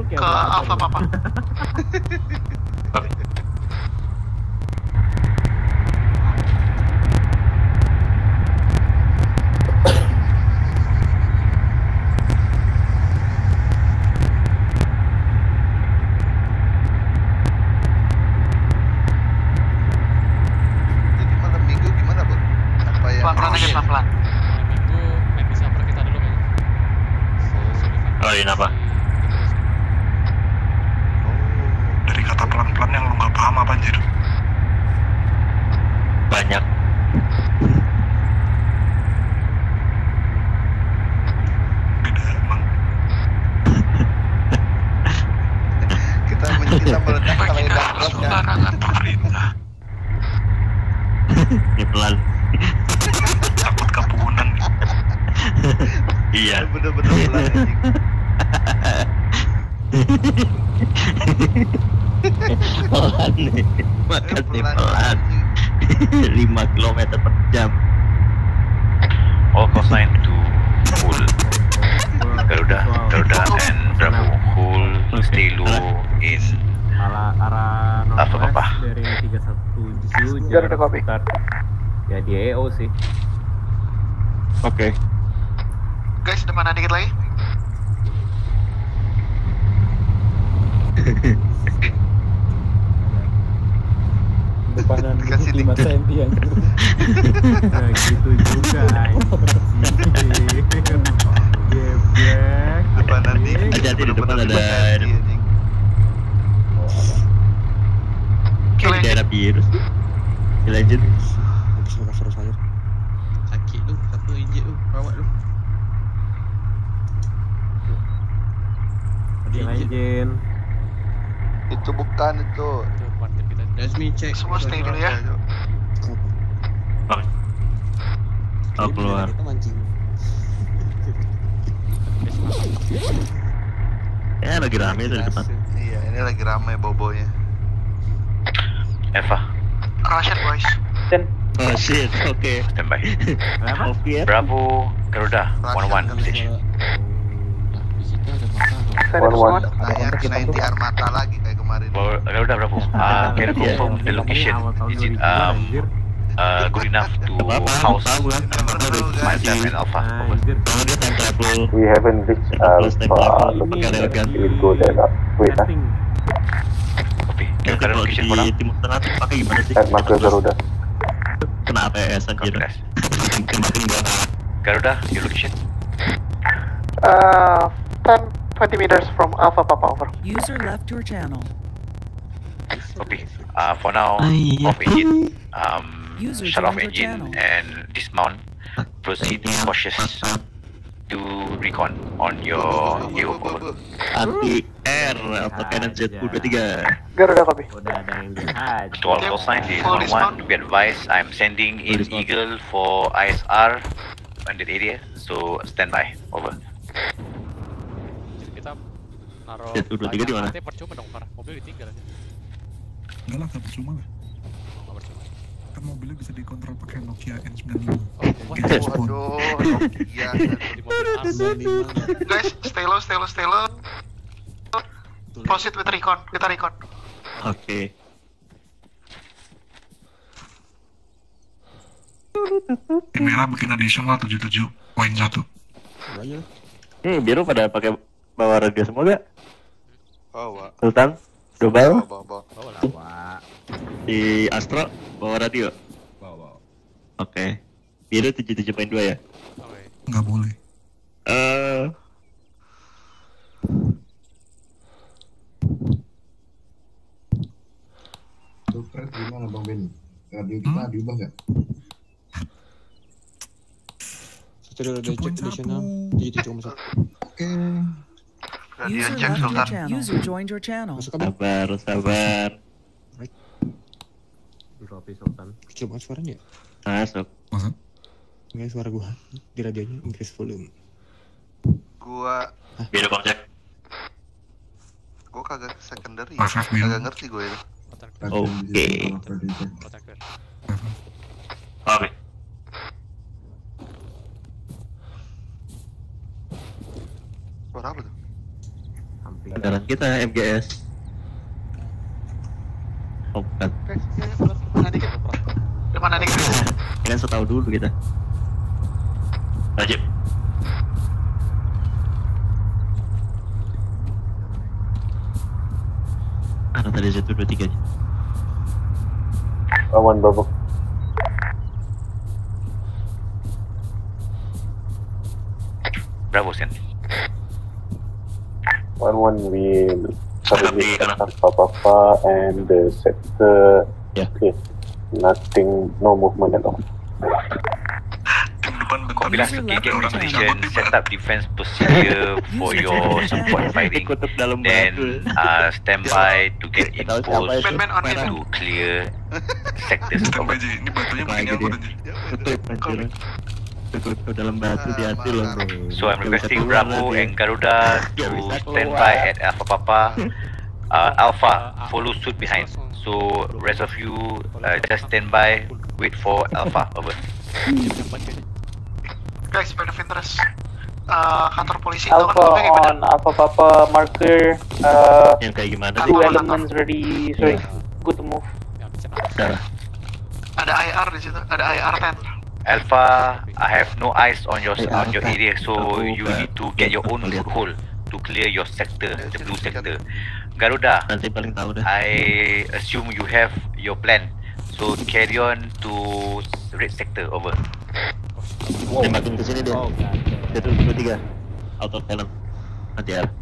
ke Alpha Papa. Jadi malam minggu gimana, Bro? Apa yang Pelan-pelan aja, pelan-pelan. Minggu main di Summer kita dulu kayaknya. Oh, ini apa? Dari kata pelan-pelan yang lu nggak paham apa anjir? Banyak. Beda emang. kita meledak kalau yang dapat kan? Sembarangan. Pemerintah Ini pelan. takut kepunan. Iya. Bener-bener pelan anjing. Pelan nih. Makan nih pelan. 5 km per jam. All cosine to Hull. Garuda and Bravo. Hull stay low in arah Alpha Papa. dari 317 Garuda copy. sekitar ya di EO sih. Oke. Guys, depanan dikit lagi. Depanan Dikasih 5 cm yang nah gitu juga geblek Depan nanti Hati-hati di depan bener-bener ada- dibatasi, anjing. Kill Di engine. daerah biru sih. Kill engine. Sakit lu, apa injek lu, rawat lu. kill engine. Itu bukan itu. Itu partner kita. Dasmi cek. Semua stay dulu ya. Oh, keluar. Ya lagi rame tuh di depan. Iya, ini lagi ramai bobonya. Eva, Russian boys. Oh shit, oke. standby. Kenapa? Oke. Bravo, Garuda, 1-1 message. Nah, yang K90 Armata lagi kayak kemarin. Garuda, Bravo. Can you confirm the location? Is it good enough to house myself and Alpha? Over. Anjir, Kalau dia time travel. We haven't reached Terus time travel looking pakai railgun. we'll go there wait setting. Copy. Nanti Current kalau location di for now? timur tengah tuh pakai gimana sih? at Marcus Garuda. Kena APS anjir. Copy, guys. Makin banget. Garuda, your location? 20 meters from Alpha Papa, over. User left your channel. Copy. For now, Iya. off engine. User Shut off joined your engine channel. and dismount. Proceed cautious to recon on your AO. Over. Anti air atau cannon ZU-23. Garuda copy. Udah ada yang dihajar. To all call sign, this is 1-1. To be advised, I'm sending in Eagle for ISR on that area. So stand by. Over. Jadi kita naruh Jet U23 di mana? nanti percuma dong, parah. Mobil ditinggal aja. Enggak lah, nggak percuma lah. Nggak percuma. Kan mobilnya bisa dikontrol pakai Nokia N95. Oh, James Bond. Waduh, Nokia. di mobil Ars. Guys, stay low, stay low, stay low. Proceed with recon. Kita recon. Oke. Yang merah bikin additional 77.1. Biru pada pakai bawa radio semua gak? Bawa. Sultan? Dobel? Bawa. Bawa lah. Wah, Si Astro bawa radio? bawa. Oke. Biru 77.2 ya? Oke. Nggak boleh. Tuh Fred gimana Bang Benny? Radio kita diubah nggak? Oke. Radio User check left your Sultan. channel. User joined your channel. Sabar, sabar. Dropi Sultan. Kecil banget suaranya ya? Masuk. Masa? Enggak suara gua di radionya increase volume. Gua Biru konsep. kagak secondary. Maaf, Biru. Kagak ngerti gue itu. Oke. Kotak clear. Oke. Suara apa tuh? Hampir. Udara Teman kita MGS. Oh bukan. Depan adik. Kan setahu dulu kita. Rajib. Ada tadi 1, 2, 3 aja. Aman Bravo. Bravo, Sen. 1-1 we currently Papa and the sector. Yeah. Okay. Nothing, no movement at all. Tim depan bentar. Copy lah. Engage position, set up defense procedure for your support fighting. Kutub dalam Then batu. standby to get Tahu siapa impulse itu? Man on it. to clear sectors. Standby Ji, ini batunya makin Lagi nyangkut dia. aja. Kutub anjir. Kutub dalam batu hati-hati loh bro. So I'm Nggak bisa requesting keluar Bravo nanti. and Garuda to Nggak bisa standby keluar. at Alpha Papa. Alpha, follow suit behind. So rest of you just standby, wait for Alpha. Over. Guys, point of interest. Kantor polisi Alpha on Alpha Papa marker. Yang kayak gimana sih? 2 elements ready. Sorry, good to move. Darah. Ada IR di situ, ada IR 10. Alpha, I have no eyes on your area, so you need to get your own foothold to clear your sector, the blue sector. Garuda, Nanti paling tahu dah. I assume you have your plan, so carry on to red sector. Over. Tembakin ke sini dia. 1, 2, 3. Out of talent. Nanti ya.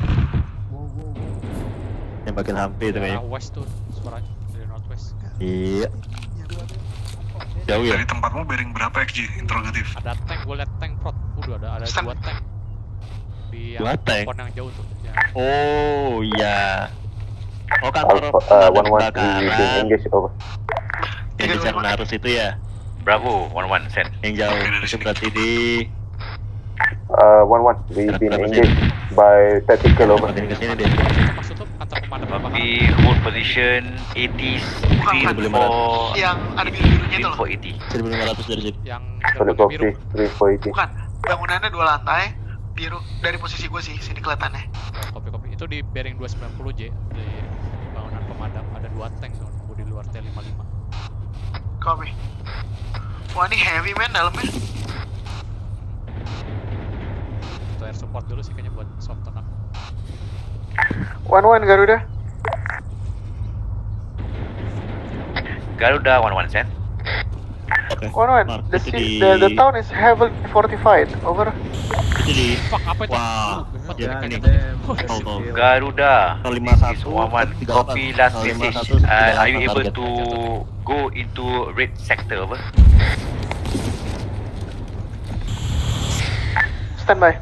Tembakin hampir itu kayaknya. West tuh suaranya dari northwest. Iya. Jauh ya? Dari tempatmu bearing berapa XG? Interrogatif. Ada tank, gue liat tank prot. Udah ada Stand. 2 tank. Di Dua tank? pon yang jauh tuh. Yang Oh iya. Oh kantor Alpha, pemadam 1-1 we being kebakaran. engaged over. Yang di Sarnarus itu ya? Bravo, 1-1, send. Yang jauh. Itu berarti di 1-1 we been engaged by tactical over. Tembakin ke sini deh. maksud tuh kantor pemadam kebakaran. Copy, hold position 80s, green Bukan, for yang ada biru-birunya itu green loh. for 80. 1500 dari sini. Yang Sorry gerbangnya biru. copy, 3-480. Bukan, bangunannya 2 lantai, biru. Dari posisi gue sih, sini kelihatannya. Kopi itu di bearing 290 J di bangunan pemadam ada 2 tank tuh nunggu di luar T55. Copy. Wah, ini heavy man dalamnya. Itu air support dulu sih kayaknya buat soft turn up. 1-1 Garuda. Garuda 1-1, send. Oke. 1-1. Mark, The, itu ci- di- the town is heavily fortified. Over. Itu di Fuck, apa itu? Wah, What ya the ini. heck? Oh. Garuda, this 51, is 1-1. 38. Copy last 51, message. 38 Are you able target. to go into red sector? Over. Standby.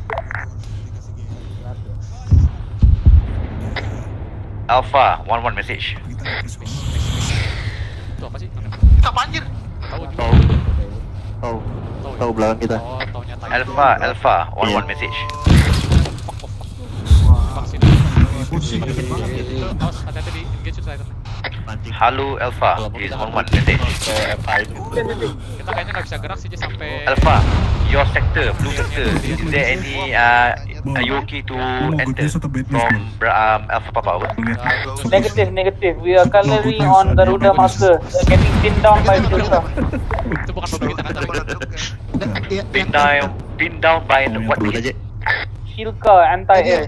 Alpha, 1-1 message. Itu apa sih? Kita banjir. Tahu juga. Tahu. Tahu. Tahu belakang kita. Oh, taunya tadi. Alpha, 1-1 Iya. message. Bang sini. Awas, hati-hati di engage itu saya. Pancing. Halo Alpha, this is 1-1 message. Ke FA itu. Kita kayaknya nggak bisa gerak sih J, sampai Alpha, your sector, blue sector. Is there any are you okay to enter from Alpha Papa? Over. Negative. We are currently on Garuda marker. Getting pinned down by Silka. itu bukan mobil kita kan tapi. Pin down by what? Dulu aja. Silka anti-air.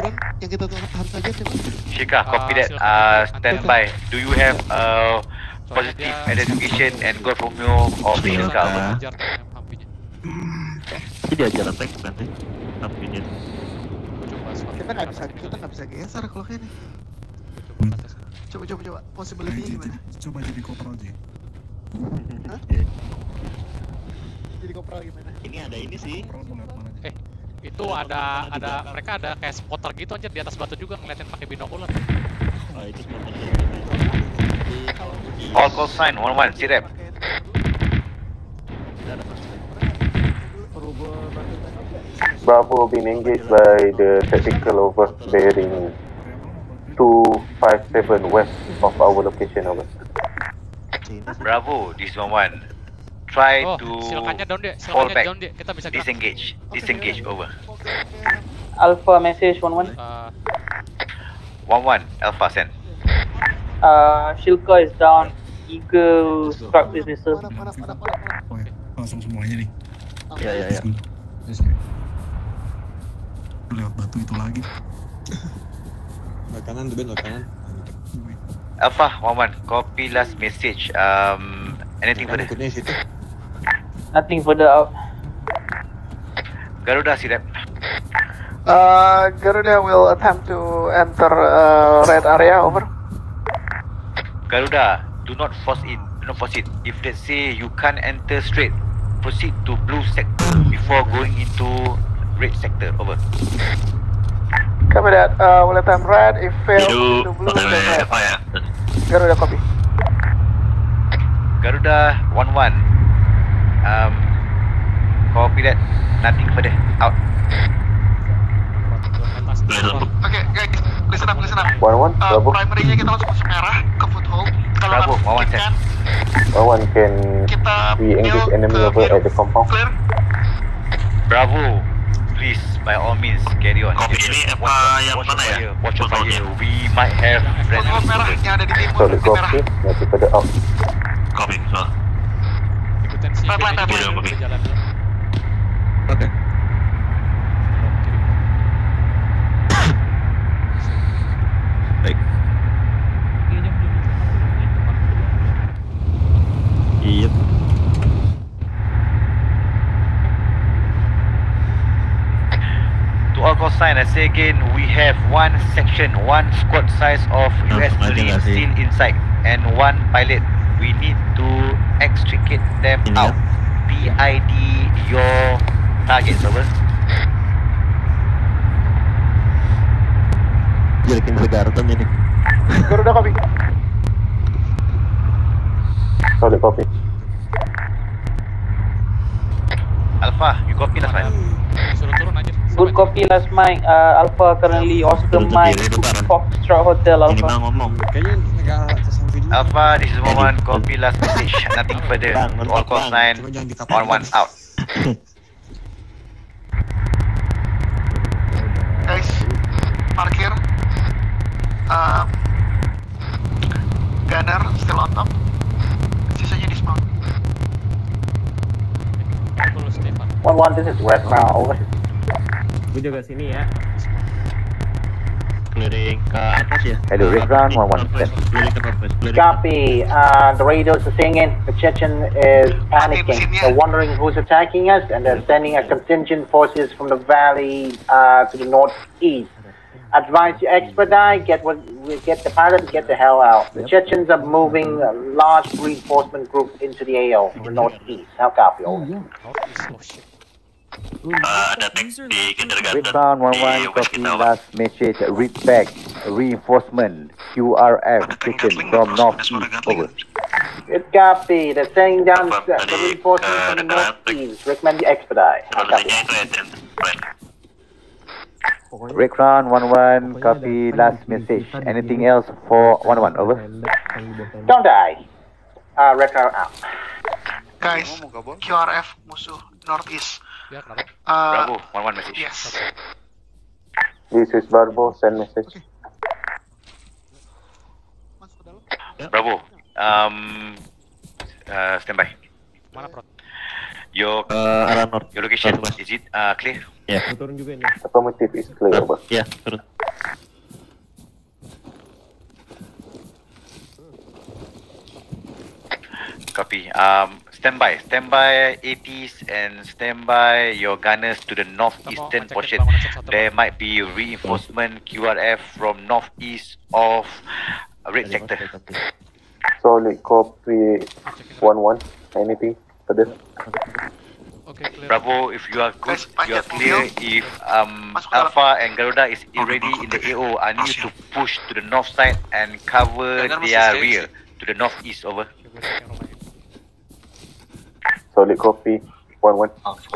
Shika, copy that. Standby. Do you have positive identification and God Romeo or Iya. Shika? Over. Kejar yang hampinya. Itu diajar tank nanti. Sampingnya. Gua coba swap. Kita nggak bisa geser kalau kayak ini. Gua coba tes. Coba. Possibility gimana? Coba jadi kopral aja. Jadi kopral gimana? Ini ada ini sih. Kopral mau lihat mana aja. Itu ada mereka ada kayak spotter gitu anjir di atas batu juga ngeliatin pakai binokular. Oh, itu All call sign 1-1. Sirep. Bravo being engaged by the tactical over bearing 257 west of our location over. Bravo, this is 1-1. Try Oh, to silakannya down deh, fall silakannya back. down deh. Kita bisa gerak. Disengage. Over. Alpha message 1-1. 1-1, Alpha send. Shilka is down. Eagle struck with missile. Langsung semuanya nih. Ya. Lewat batu itu lagi. Ke kanan tuh Ben, ke kanan. Alpha 1-1, copy last message. Anything further? Ikutnya situ. Nothing further out. Garuda, see that. Garuda will attempt to enter red area. Over. Garuda, do not force it. If let's say you can't enter straight, proceed to blue sector before going into red sector. Over. Copy that. We'll attempt red. If failed, to blue. Then red. Garuda copy. Garuda 1-1. Copy that. Nothing further. Out. Okay, guys, listen up. 1-1, Bravo. Primary-nya kita langsung masuk merah ke foothold. Bravo, 1-1 set. 1-1 can Kita we engage enemy over at the compound. Clear. Bravo, please by all means carry on. Copy, ini apa yang mana ya? Watch your fire. We might have friends. Foothold merah yang ada di timur. Solid Di merah. copy, nanti pada out. Copy, so. Ikutin si Red line, BD red line. bisa jalan dulu. Oke. Baik. Iya. To all call sign, I say again, we have one section, one squad size of US Marines still inside, and one pilot. We need to extricate them out. PID your target, over. Jelekin segarton ini. Garuda copy. Solid copy. Alpha, you copy last time. Suruh turun aja. Good copy last Mike. Alpha currently Oscar Mike. Foxtrot Hotel Ini Alpha. mah ngomong. Kayaknya nggak atas video. Alpha, this is moment, copy last message. Nothing further. To all call sign, 1-1 out. Guys, parkir. Gunner still on top. Sisanya dismount. Follow Stefan. 1-1, this is Red now. Over. Gue jaga sini ya. Clearing ke atas ya. Hello, Red Ground, 1-1. Clearing ke northwest. Copy. The radios are singing. The Chechen is panicking. They're wondering who's attacking us, and they're sending a contingent forces from the valley to the northeast. Advise you expedite. Get the pilot. Get the hell out. The Chechens are moving a large reinforcement group into the AO from the northeast. How copy? Over. Oh shit. Ada tank di kindergarten. Red Ground, 1-1, copy last message. Read back. Reinforcement. QRF taken from northeast. Over. Good copy. They're sending down the reinforcements from the northeast. Recommend you expedite. How copy? Red Ground, 1-1, copy last message. Anything else for 1-1? Over. Don't die. Red Crown out. Guys, QRF musuh northeast. Ya, kenapa? Bravo, 1-1 message. Yes. This is Barbo, send message. Bravo, standby. Mana Prot? Your Arah north. your location, is it clear? Ya. Gue turun juga ini. Affirmative is clear, over. Ya, turun. Copy. Standby APs and standby your gunners to the northeastern portion. There might be reinforcement QRF from northeast of red sector. Solid copy, 1-1. Anything further? Okay, clear. Bravo, if you are good, Guys, you are pakai clear. mobil. If Masuk ke dalam. Alpha and Garuda is already in the AO, I need you to push to the north side and cover Jangan their mesti rear to the northeast. Over. Oke, gue cek yang rumahnya. Solid copy, 1-1.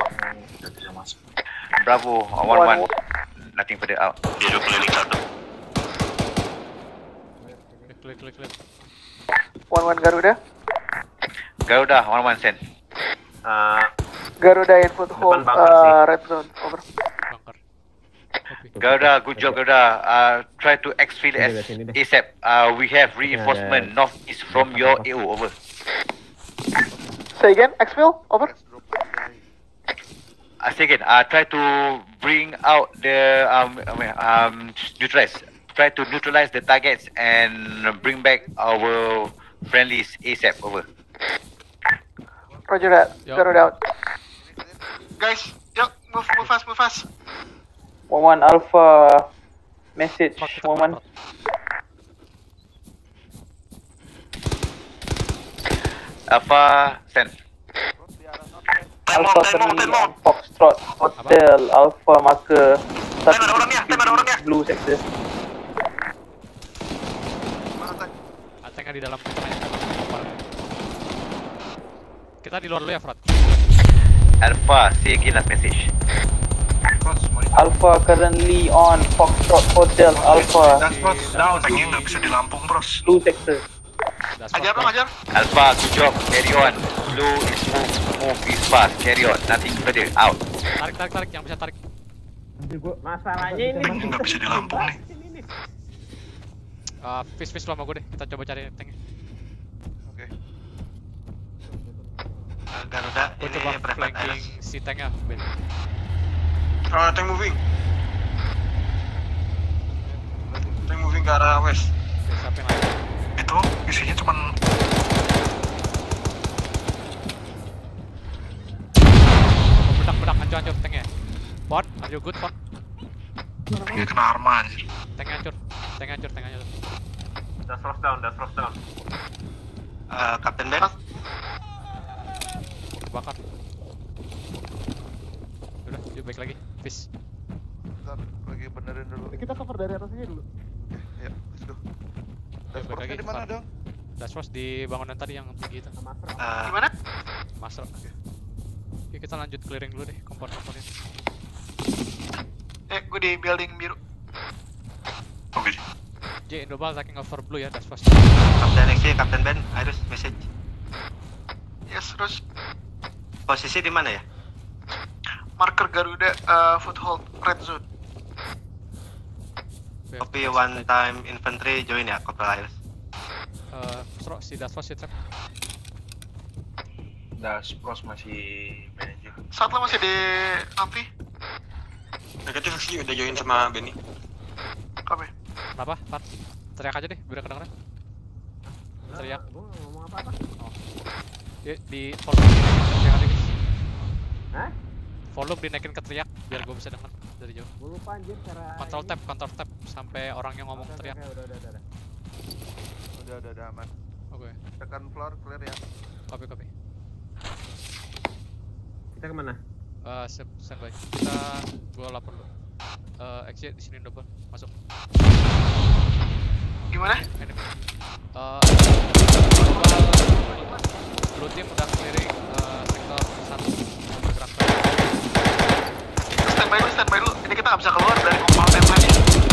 Bravo, 1-1. Nothing further out. Biru keliling satu. Clear. 1-1 Garuda. Garuda, 1-1 send. Garuda in foothold. Red zone. Over. Bunker. Copy. Garuda, good job Garuda. Try to exfil ASAP. We have reinforcement northeast from your AO, over. Say again, exfil, over. I say again, try to bring out the neutralize. Try to neutralize the targets and bring back our friendlies ASAP, over. Roger that, Garuda out. Guys, yuk, move fast. 1-1 Alpha, message 1-1. Alpha, send. Alpha currently on Foxtrot Hotel, Alpha marker 1 blue sector. Tank di dalam kita di luar dulu ya, Frot. Alpha, say again last message. Alpha currently on Foxtrot Hotel, Alpha. Down, tanknya nggak bisa di Lampung, bros. Blue sector. Ajar dong, ajar. Alpha, good job, carry on. Blue is move is fast, carry on. Nothing further, out. Tarik, yang bisa tarik. Masalahnya ini Nggak bisa di Lampung nih. Fish lu sama gue deh, kita coba cari tanknya. Oke. Garuda, Gue coba flanking si tanknya, Ben. Oh, tank moving. Tank moving ke arah west. Oke, siapa yang lain? Itu isinya cuman bedak, hancur tanknya. Bot, are you good, Bot? dia kena arma anjir. Tanknya hancur. That's frost down. Kapten Ben. Bakar. Udah, yuk balik lagi. Fish. Bentar, lagi benerin dulu. Kita cover dari atasnya dulu. Ya, let's go. Balik lagi. Di mana dong? Dashboard di bangunan tadi yang tinggi itu. Gimana? Masuk. Oke, kita lanjut clearing dulu deh kompon-komponin. Gue di building biru. Oke. J, Indobal taking over blue ya, Dashboard. Kapten XC, Kapten Ben, Iris, message. Yes, terus Posisi di mana ya? marker Garuda, foothold red zone. Copy one time infantry join ya, Corporal Iris. Si Dashboard si trap. Dashboard masih manager. Saat lo masih di api. Negatif sih udah join sama Benny. Oke. Kenapa? Fat? Teriak aja deh, biar kedengeran. Teriak. Gua ngomong apa-apa. Oh. Di volume dinaikin ke teriak aja, guys. Hah? Volume dinaikin ke teriak, biar gue bisa denger dari jauh. Gua lupa anjir cara Control tab sampai orangnya ngomong teriak. Udah aman. Oke. Second floor clear ya. Copy. Kita kemana? Standby. Kita gua lapor dulu. Exit di sini double. Masuk. Gimana? Enemy. Blue team udah clearing sektor 1 bergerak. Standby dulu. Ini kita nggak bisa keluar dari komponen lagi.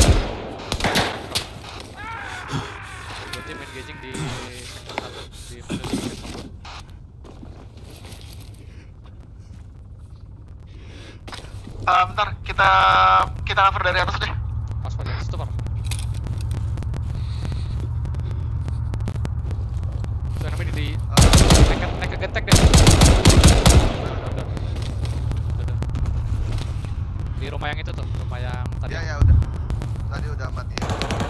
Blue team engaging di sektor 1 di middle combo. Bentar, kita cover dari atas deh. Pas pada situ, Pak. Tuh, namanya di naik ke gentek deh. Udah. Di rumah yang itu tuh, rumah yang tadi. Ya udah. Tadi udah mati ya.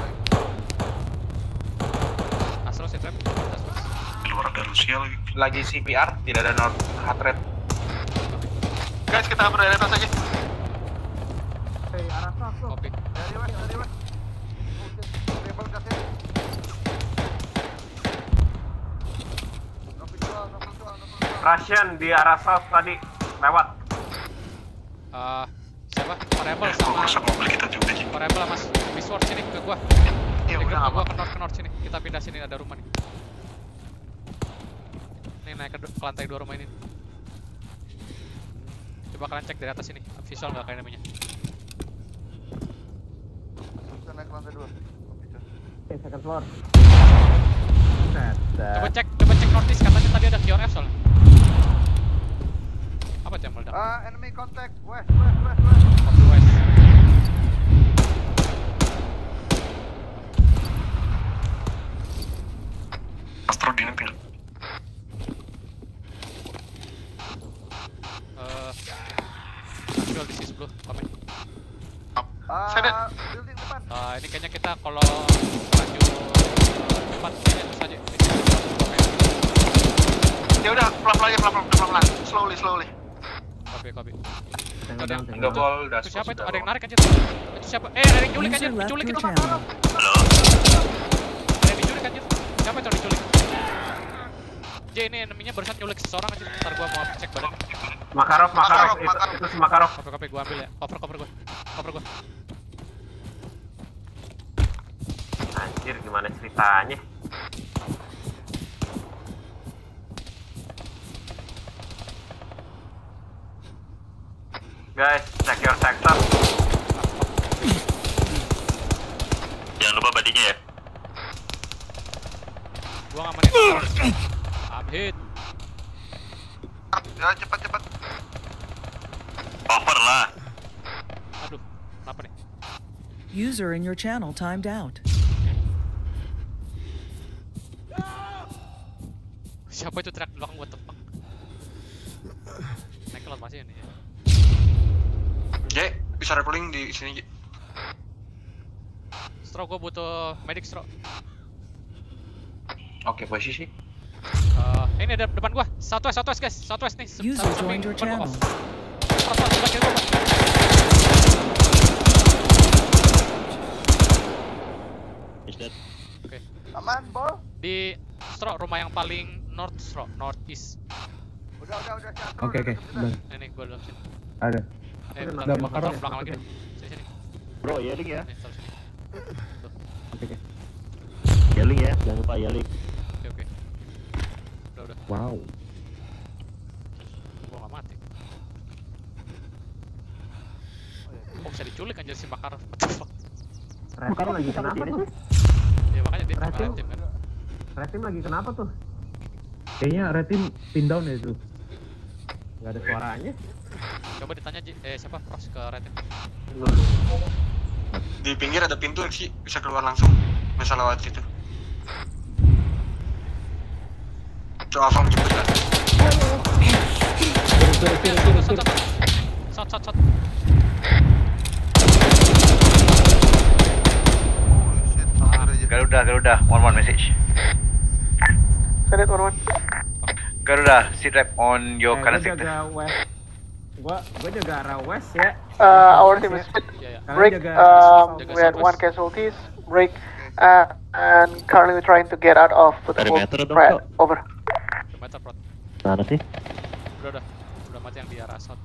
Astro sih, Trap. Di luar ada Rusia lagi. Lagi CPR, tidak ada not heart rate. Guys, kita cover dari atas aja. Copy. Dari west. Rebel kasih. Russian di arah south tadi lewat. Siapa? Variable sama mobil kita juga sih. Variable sama Bisword sini ke gua. Ya Ke udah gua apa. ke north sini. Kita pindah sini, ada rumah nih. Nih naik ke lantai 2 rumah ini. Coba kalian cek dari atas ini, visual nggak kayak namanya. Kita naik lantai 2. Second floor. Coba cek northeast, katanya tadi ada QRF soalnya. Apa tuh yang meledak? Enemy contact west. Copy west. Astro di nempel. Actual di blue, kami. Building depan. Ini kayaknya kita kalau maju depan terus aja. Ya udah, pelan-pelan, slowly. Copy. Enggak bol, Itu siapa itu? Ada yang narik anjir. Itu siapa? Ada yang nyulik anjir. Diculik itu. Halo. Ada yang diculik anjir. Siapa itu diculik? J, ini eneminya barusan nyulik seseorang anjir. Ntar gua mau cek badannya. Makarov, itu si Makarov. Copy, gua ambil ya. Cover gua. Anjir, gimana ceritanya? Guys, check your sector. Jangan lupa badinya ya. Gua ngamanin. I'm hit. Ya, cepat. Cover lah. Aduh, kenapa nih? User in your channel timed out. Siapa itu teriak di belakang gua tepang? Naik kelas masih ini ya. J, bisa rappelling di sini, J. Stro, gua butuh medic, Stro. Oke, posisi. Ini ada depan gua. Southwest guys. Southwest nih. User joined your channel. Oke. Aman, bol. Di Stro, rumah yang paling north, Stro, northeast. Udah. Oke, udah. Ini gua dalam sini. Ada. Bentar, belakang lagi. Sini. Bro, yelling ya. Nih, taruh sini. Oke. Yelling ya, jangan lupa yelling. Oke. Udah. Wow. Gua nggak mati. Kok bisa diculik anjir si Makarov? What the fuck? Retim lagi kenapa tuh? Ya makanya dia Retim kan. Retim lagi kenapa tuh? Kayaknya red team pin down ya itu. Gak ada suaranya. Coba ditanya siapa Pros ke Retim. Di pinggir ada pintu sih, bisa keluar langsung. Bisa lewat situ. Coba Afam jemput lah. Shot. Garuda, 1-1 message. Send it 1-1. Garuda, sit rep on your current Gua sector. jaga west. Gua jaga arah west ya. Our team is fit. Break. We had 1 casualties. Break. And currently we're trying to get out of the Brad. Over. Meter Prot. Mana sih? Udah mati yang di arah south.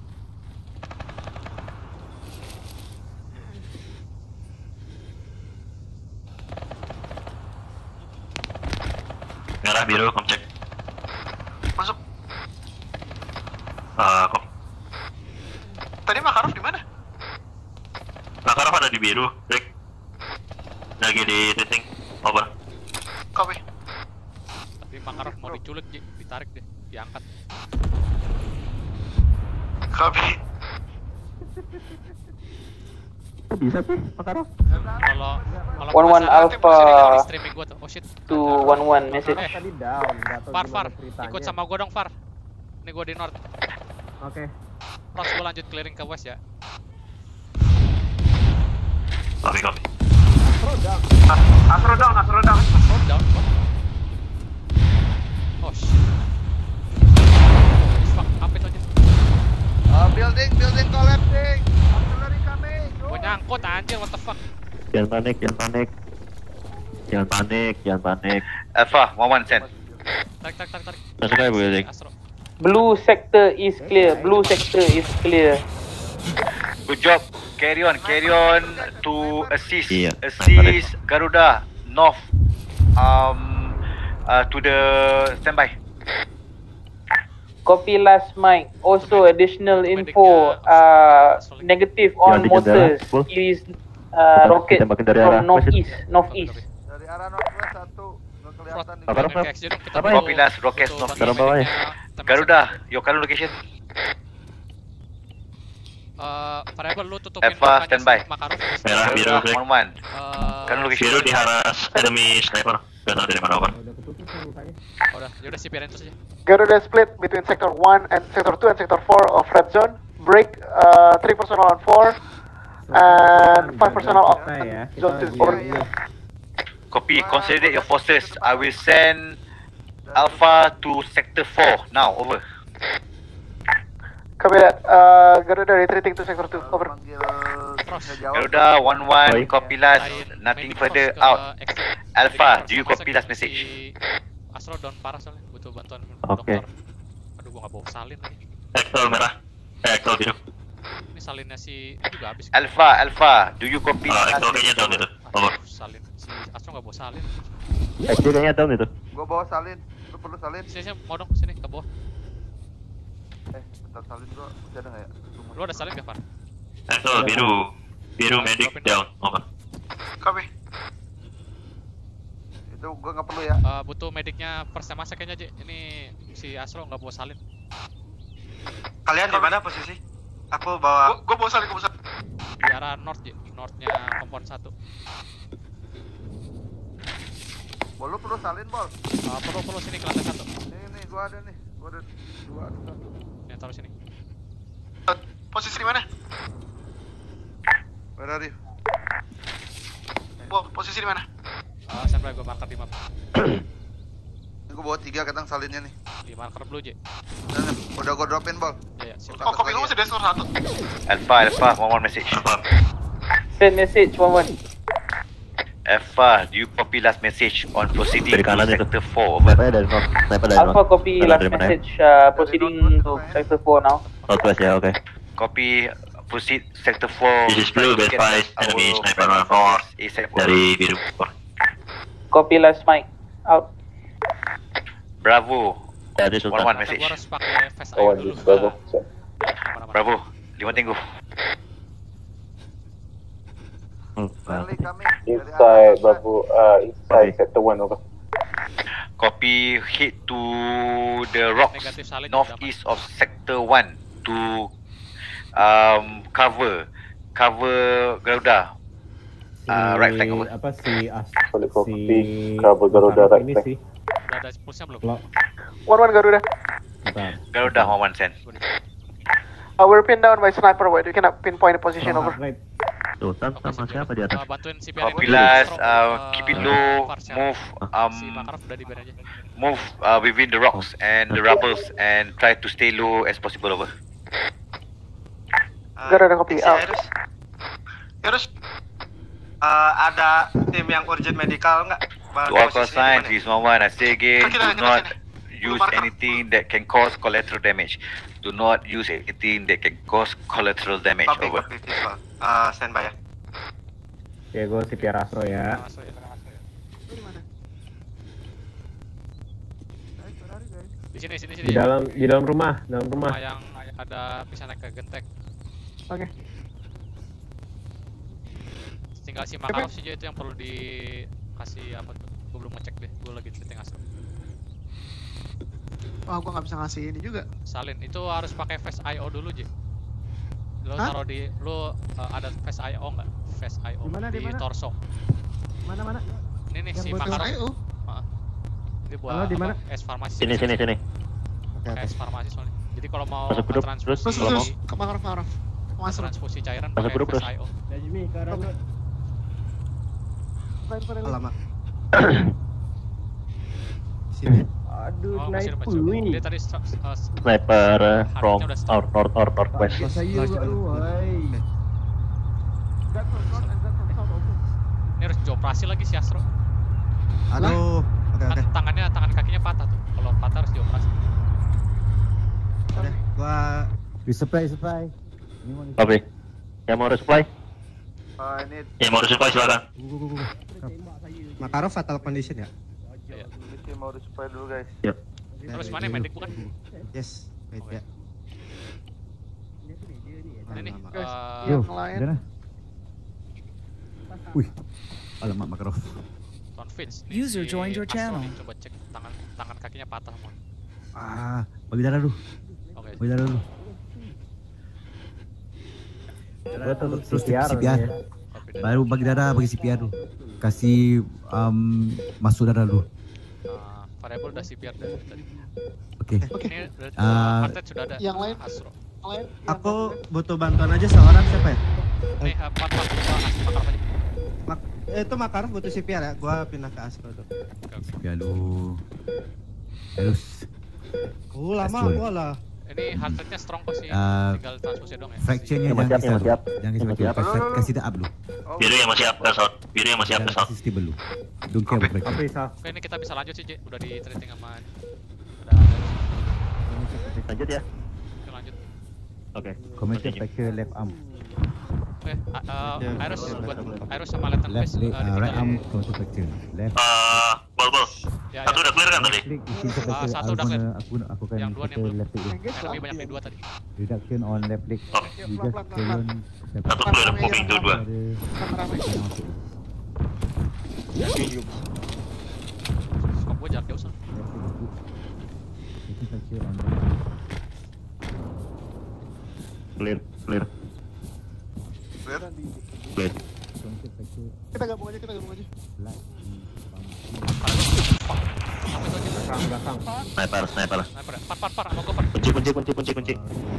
Merah biru, kom cek. Masuk. Kom. Tadi Makarov di mana? Makarov ada di biru, Rick. Lagi di tracing. Over. Copy. Tapi Makarov mau diculik, ditarik deh, diangkat. Copy. Bisa sih, Makarov? Kalau 1-1 Alpha streaming gua tuh. Oh shit. to 1-1 message. Tadi down, gak tau Far, gimana Far. ceritanya. Ikut sama gua dong, Far. Ini gua di north. Oke. Pros, gua lanjut clearing ke west ya. Copy. Astro down. Down. Oh shit. Fuck, apa itu aja? Building collapsing. Artillery coming. Gua nyangkut anjir, what the fuck? Jangan panik. Alpha, 1-1 send. Tarik. Masuk aja building. Astro. Blue sector is clear. Good job. Carry on to assist. Iya. Assist Garuda north. To the standby. Copy last mic. Also additional info. Negative on motors. Is rocket from northeast. Dari arah northwest 1. Nggak kelihatan di Apa? Copy last rocket north. Taruh bawah ya. Garuda, your current location. Variable lu tutupin Eva, standby. Makarov. Merah, biru, break. Kan lu Biru di haras enemy sniper. Gak tau dari mana kan. Udah, yaudah sipirin terus aja. Garuda split between sector 1 and sector 2 and sector 4 of red zone. Break 3 personnel on 4 and 5 personnel on zone 2. Over. Copy, consolidate your forces. I will send Alpha to sector 4 now. Over. Copy that. Garuda retreating to sector 2. Over. Garuda 1-1, copy last. Nothing further out. Alpha, do you copy last message? Astro down parah soalnya, butuh bantuan Oke. dokter. Aduh, gua nggak bawa salin lagi. Excel merah. Excel biru. Ini salinnya si ini juga habis. Alpha, do you copy last Excel kayaknya down itu. Over. Salin. Si Astro nggak bawa salin. Excel kayaknya down itu. Gua bawa salin. Lu perlu salin? Sini mau dong sini ke bawah. Bentar salin gua masih ada nggak ya? Lu ada salin nggak, Far? Excel biru. Biru medic down. Over. Copy. Itu gua nggak perlu ya. Butuh mediknya Persema kayaknya aja. Ini si Astro nggak bawa salin. Kalian di mana posisi? Aku bawa. Gua bawa salin, gua bawa salin. Di arah north, northnya kompon 1. Bol, lu perlu salin, Bol? Perlu sini ke lantai 1. Nih, gua ada nih. Gua ada 2 ada 1. Ya, taruh sini. Posisi di mana? Where are you? Bol, posisi di mana? Sampai gua marker di map. Gua bawa 3 katang salinnya nih. Di marker blue, J. Udah gua dropin, Bol. Ya, siap. Oh, kopi lu masih di store 1. Alpha, one message. Send message, one. Alpha, do you copy last message on proceeding Dari kanan to itu. sector 4? Over. Saya dari north. Sniper dari north. Alpha copy Dari last mana ya? message, proceeding to sector 4 now. Southwest ya, oke. Copy, proceed sector 4. This is blue, base 5, enemy sniper on 4. Dari biru. Copy last mic. Out. Bravo. Dari Sultan. One message. Gua harus pakai face eye dulu. Bravo. 5 tenggu. Inside, Bravo. Inside sector 1 over. Copy, hit to the rocks northeast of sector 1 to cover Garuda. Right flank over. Apa si cover Garuda right flank. Udah ada pulse-nya belum? 1-1 Garuda. Garuda 1-1 send. We're pinned down by sniper. Wait, we cannot pinpoint the position. Over. Sultan sama siapa di atas? Bantuin si Copy last, keep it low, move within the rocks and the rubbles and try to stay low as possible. Over. Garuda copy. Out. Terus ada tim yang urgent medical nggak? To all call signs, this moment I say again, do not use anything that can cause collateral damage. Do not use anything that can cause collateral damage. Over. Standby ya. Oke, gue CPR Astro ya. Di sini. Di dalam rumah. Yang ada bisa naik ke genteng. Oke. Tinggal si Makarov sih itu yang perlu dikasih apa tuh? Gue belum ngecek deh. Gue lagi setting Astro. Wah, gua nggak bisa ngasih ini juga. Salin itu harus pakai face IO dulu, J. Lo taruh ada face IO nggak? Face IO di torso. Mana? Ini nih si Makarov. Ini buat S farmasi. Sini. S farmasi soalnya. Jadi kalau mau masuk grup transfusi ke Makarov. Transfusi cairan masuk pakai grup face terus. IO. Najmi, karena Alamak. Sini. Aduh, sniper ini. Dia tadi Sniper from northwest. Masa iya, woi. Ini harus dioperasi lagi si Astro. Aduh, oke. Tangan kakinya patah tuh. Kalau patah harus dioperasi. Oke, gua resupply. Oke. Yang mau resupply? Ini Yang mau resupply silakan. Makarov fatal condition ya? Iya. Mesti mau resupply dulu, guys. Yep. Terus mana medic bukan? Yes, wait ya. Ini nih. Yang lain. Wih, alamak Makarov. User joined your channel. Coba cek tangan kakinya patah semua. Bagi darah dulu. Oke. Bagi darah dulu. Terus CPR. Baru bagi darah, bagi CPR dulu. Kasih masuk darah dulu. Variable udah CPR dari tadi. Oke. Ini Artet sudah ada. Yang lain? Astro. Aku butuh bantuan aja seorang, siapa ya? Nih, Makar aja. Itu Makar butuh CPR ya, gua pindah ke Astro tuh. CPR dulu. Terus. Lama gua lah. Ini heart rate-nya strong kok sih, tinggal transfusi doang ya. Fracture-nya jangan siap. Kasih dah up dulu. Biru yang masih up pesawat. Kasih stable dulu. Don't care about fracture. Oke, ini kita bisa lanjut sih, J. Udah di treating sama lanjut ya. Oke, lanjut. Oke. Commander fracture left arm. Oke, Iris sama Lieutenant Left leg, right arm commander fracture. Left. Bol. Satu udah clear kan tadi? Satu udah clear. Aku kan yang dua yang belum. left leg. Lebih banyak di dua tadi. Reduction on left leg. You just turn. Satu clear, moving to 2. Skop gue jarak jauh sana. Clear. Kita gabung aja. Sniper. Par, mau gue par. Kunci.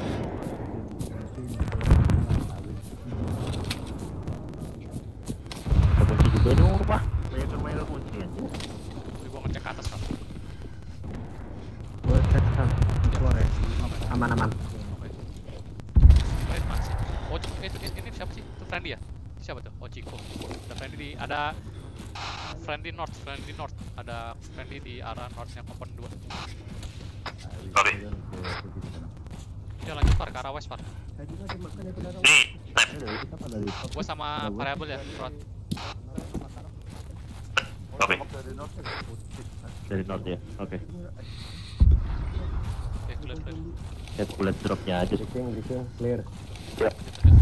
Kunci juga dong, Pak. Banyak kunci aja. Gue ngecek ke atas, Pak. Gua cek kan. Keluar ya. Aman. Oh, ini siapa sih? Itu Friendly ya? Siapa tuh? Oh, Chico. Ada Friendly North. Ada Friendly di arah northnya compound 2. Oke. Ya lanjut Par, ke arah west Par. Nih, Gue sama variable ya, front. Oke. Dari north ya, oke. Oke, clear. Lihat bullet dropnya aja. Briefing, clear. Siap.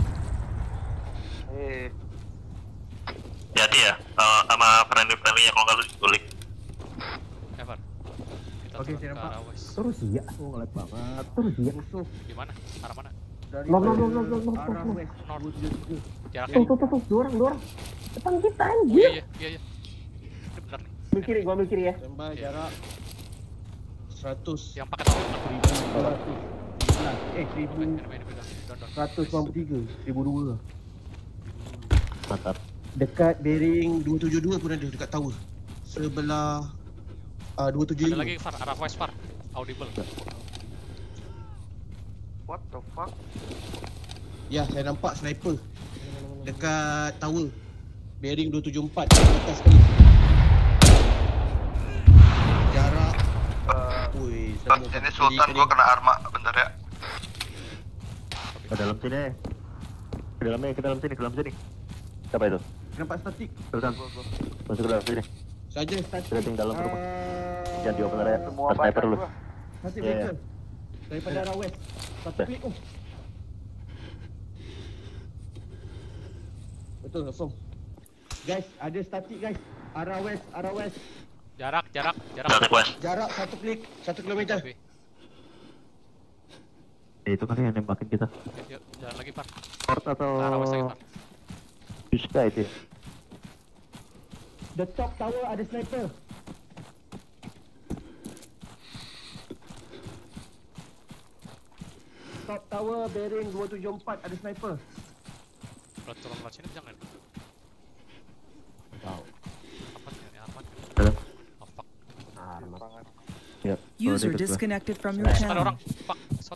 Hati-hati ya, sama friendly ya kalau nggak lu kulik. Evan. Kita Oke, turun ke arah west. Terus iya, ngelag banget. Terus iya. Di mana? Arah mana? No. Arah west. North. Jaraknya. Tuh, dua orang. Depan kita anjir. Iya. Ini benar nih. Gua ambil kiri ya. Tembak jarak 100. Yang pakai topi. 193, 1002. Mantap. Dekat bearing 272 pun ada dekat tower. Sebelah 275. Ada lagi Far, arah west Far. Audible. What the fuck? Ya, saya nampak sniper dekat tower. Bearing 274 atas sekali. Jarak ini Sultan, gua kena arma, bentar ya. Ke dalam sini. Ke dalam sini. Siapa itu? Nampak statik. Sultan. Masuk ke dalam sini. Saja statik. Kita tinggal dalam rumah. Jangan diopen area. Sniper dulu. Statik vehicle. Daripada arah west. Satu klik. Betul, kosong. Guys, ada statik guys. Arah west. Jarak. Statik west. Jarak 1 klik, 1 kilometer. Itu kali yang nembakin kita. Oke, yuk, jalan lagi Far. Port atau Ke arah west lagi Far. Bisa itu. The top tower ada sniper. Top tower bearing 274 ada sniper. Kalau turun lewat sini jangan. Tahu. Apa nih armat? Oh fuck. Armat. Ya. User disconnected from your Ada channel. orang. Fuck. Shot.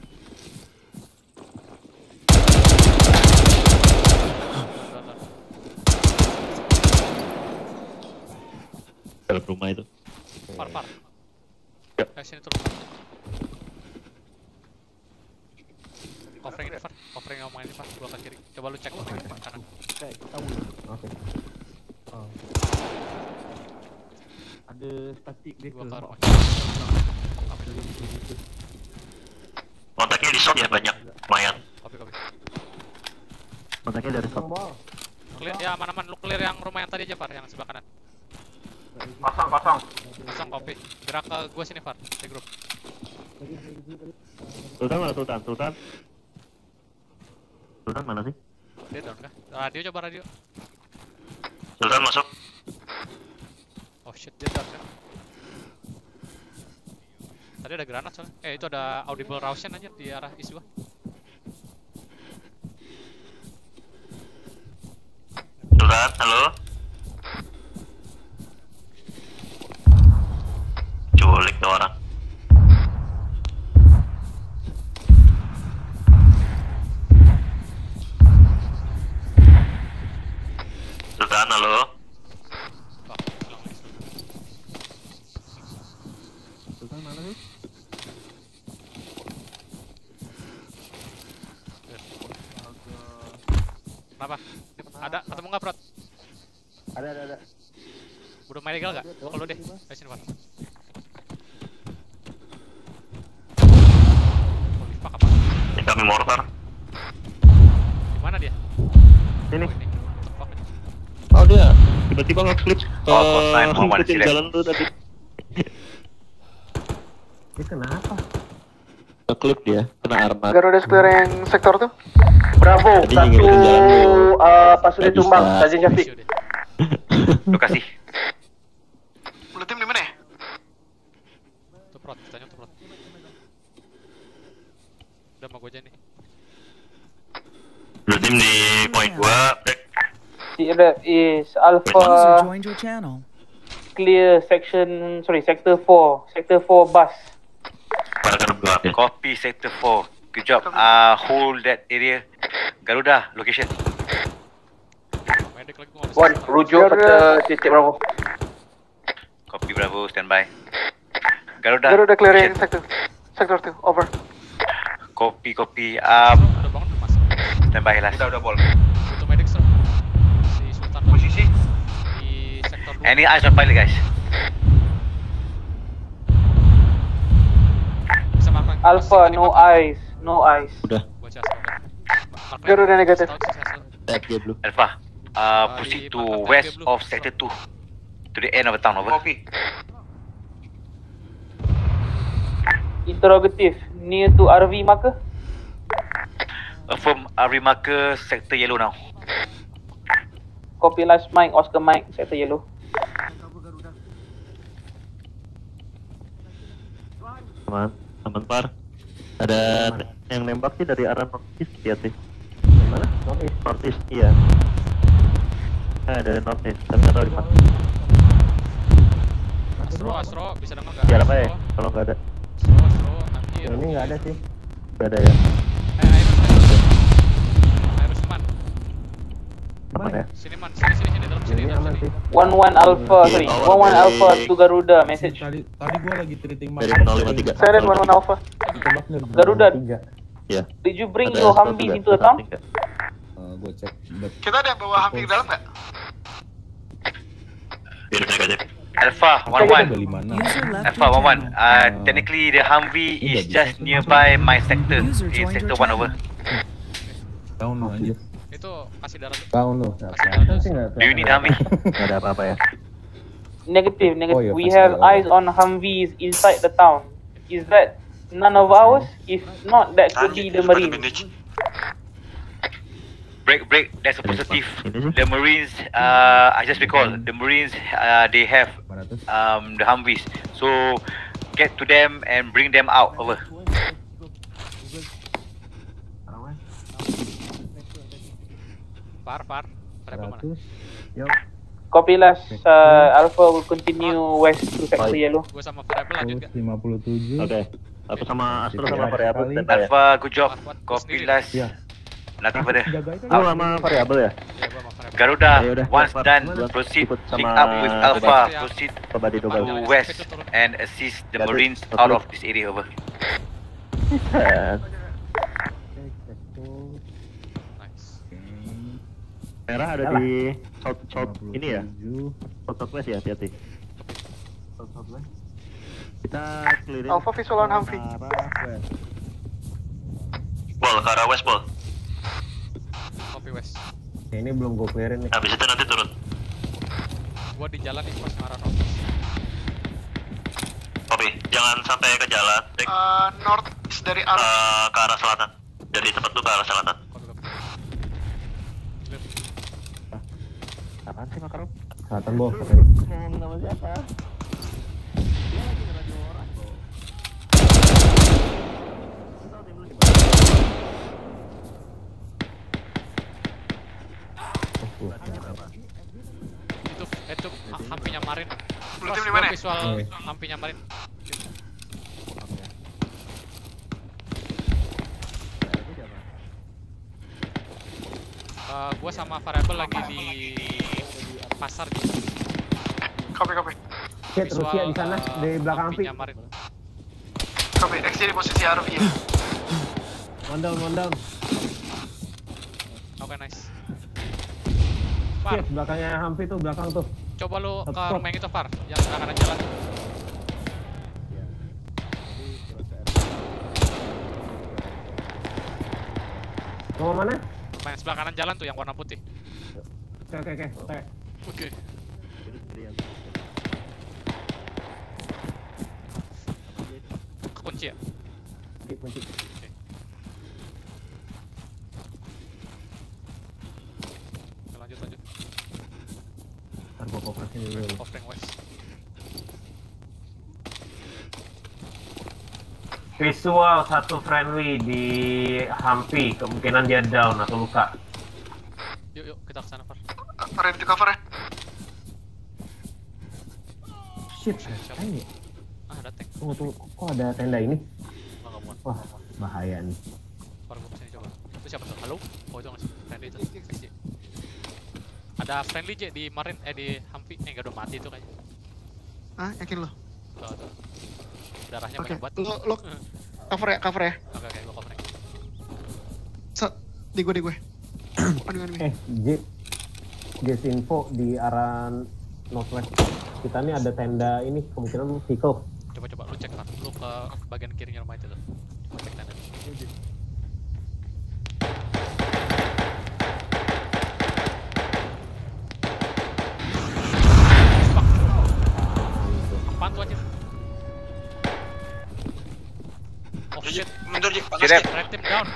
Dalam rumah itu. Far. Ya. Sini turun. Covering ini Far. Covering yang main ini Far. Gua ke kiri. Coba lu cek covering di kanan. Oke. Ada statik Gua vehicle. ke rumah. Kontaknya di shot ya banyak. Lumayan. Copy. Kontaknya dari shot. Clear ya, aman-aman. Lu clear yang rumah yang tadi aja Far, yang sebelah kanan. Kosong copy. Gerak ke gua sini Far. Di grup. Sultan mana Sultan? Sultan mana sih? Dia down kah? Radio coba radio. Sultan masuk. Oh shit, dia down kan? Tadi ada granat soalnya. Itu ada audible Rauschen aja di arah east gua. Sultan, halo. Culik tuh orang. Sultan, halo. Sultan mana sih? Kenapa? Ada ketemu nggak, Prot? Ada. Butuh medical nggak? Kalau deh, sini Pak. Ini kami mortar. Di mana dia? Ini. Oh dia tiba-tiba nge-clip ngikutin jalan tuh tadi. Ini kenapa? Nge-clip dia, kena armor. Garuda clearing sektor tuh. Bravo, satu pasukan tumbang, Sergeant Syafiq. Lu kasih. Blue team di mana ya? Tuh Prot, tanya tuh Prot. Udah mau gua aja nih. Blue team di point gua, break. That is Alpha clear sector 4 bus. Copy sector 4. Good job. Hold that area. Garuda location. One, rujuk ke titik Bravo. Copy Bravo, standby. Garuda clearing sector 2, over. Copy. Standby Hilas. Udah bol. Butuh medic sir. Si Sultan posisi di sektor 2. Any eyes on pilot guys? Alpha, no eyes. Udah. Garuda negatif. Alpha, proceed to west of sector 2 to the end of the town, over. Copy. Interrogative, near to RV marker? Affirm, remarker sector yellow now. Copy last Mike, Oscar Mike, sector yellow. Aman par. Ada yang nembak sih dari arah northeast, hati-hati. Mana? Northeast, iya. Dari northeast, tapi nggak tahu di mana. Astro, bisa dengar nggak? Siapa ya? Kalau nggak ada. Astro, anjir. Ini nggak ada sih. Nggak ada ya. Man. Aman ya? Sini man, sini dalam sini. Aman sih. 11 Alpha, 11 Alpha to Garuda, message. Tadi gua lagi treating Dari 053. Saya 11 Alpha. Garuda. Ya. Did you bring your Humvees into the town? Gua cek. Kita ada yang bawa Humvee ke dalam nggak? Biar negatif. Alpha 11. Alpha 11. Technically the Humvee is just nearby my sector in sector 1, over. Down lu anjir. Itu kasih darah. Down lu. Do you need Humvee? Nggak ada apa-apa ya. Negative. Oh, yeah, We pasti have ada. eyes on Humvees inside the town. Is that none of ours? If not, that could be the Marines. Break. That's a positive. The Marines, I just recall, the Marines, they have the Humvees. So get to them and bring them out, over. Par. Rebel mana? Copy last, Alpha will continue west to sector yellow. Gua sama Rebel lanjut nggak? 57. Oke. Aku sama Astro sama variabel. Alpha, good job. Copy last. Nothing further. Lu sama variabel ya? Garuda, once done, proceed, link up with Alpha, proceed to west and assist the Marines out of this area, over. Merah ada di south ini ya? Southwest ya, hati-hati. Southwest. Kita clearing. Alpha visual on Humvee. Ball, ke arah west, ball. Copy west. Ini belum gue clearin nih. Habis itu nanti turun. Gua di jalan nih pas arah north. Copy, jangan sampai ke jalan. North dari arah ke arah selatan. Dari tempat lu ke arah selatan. Selatan bawah. Nama siapa? Itu hampinya Marin. Blue team di mana? Visual hampinya Marin. Gua sama Variable lagi di pasar gitu. Copy. Shit, Rusia di sana di belakang Hampi. Copy, XJ di posisi RV. One down. Oke, nice. Shit, belakangnya Hampi tuh, belakang tuh. Coba lu ke rumah yang itu, Far, yang sebelah kanan jalan. Mau mana? Main sebelah kanan jalan tuh yang warna putih. Oke. Kunci ya? Kunci. Oke. Lanjut. Ntar gua koperasi dulu. Offering west. Visual satu friendly di Hampi, kemungkinan dia down atau luka. Yuk kita kesana, Far. Ready to cover ya? Shit, tank ya? Ada tank. Tunggu, kok ada tenda ini? Enggak muat. Wah, bahaya nih. Far, gua kesini coba. Itu siapa tuh? Halo? Oh, itu nggak sih? Friendly itu. XJ. Ada friendly J di Marin, di Hampi. Enggak udah mati itu kayaknya. Ah, yakin lo? Tuh. Darahnya Oke, banyak banget. lo cover ya? Oke, gua covering. Set, di gue. J info di arah northwest. Kita nih ada tenda ini, kemungkinan vehicle. Coba lu cek, Far. Lu ke bagian kirinya rumah itu tuh. Coba cek tanda. Apaan tuh anjir? Oh shit. Mundur, Ji. Red team down.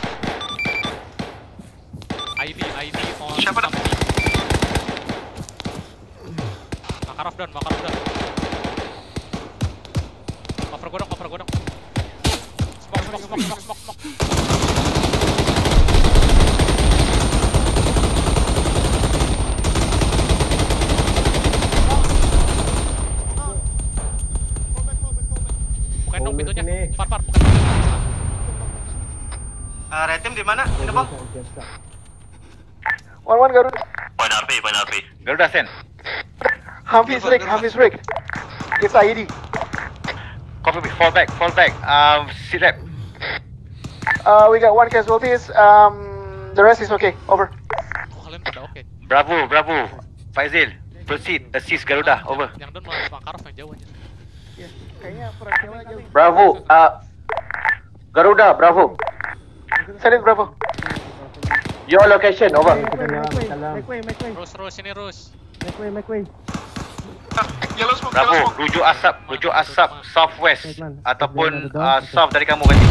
ID on. Siapa dah? Makarov down. Cover gua dong. Smoke. Bukain dong pintunya. Far, bukain. Red team di mana? Ini bang. 1-1 Garuda. Point RP. Garuda send. Hafiz Rick. It's ID. Copy, fall back. Sit rep. We got 1 casualties. The rest is okay. Over. Kalian pada oke. Bravo. Faizil, proceed. Assist Garuda. Over. Yang down malah Makarov yang jauh aja. Kayaknya operasional jauh. Bravo, Garuda, Bravo. Send it, Bravo. Your location, over. Make way. Rus, ini Rus. Make way. Yellow smoke. Bravo, rujuk asap southwest ataupun south dari kamu kan.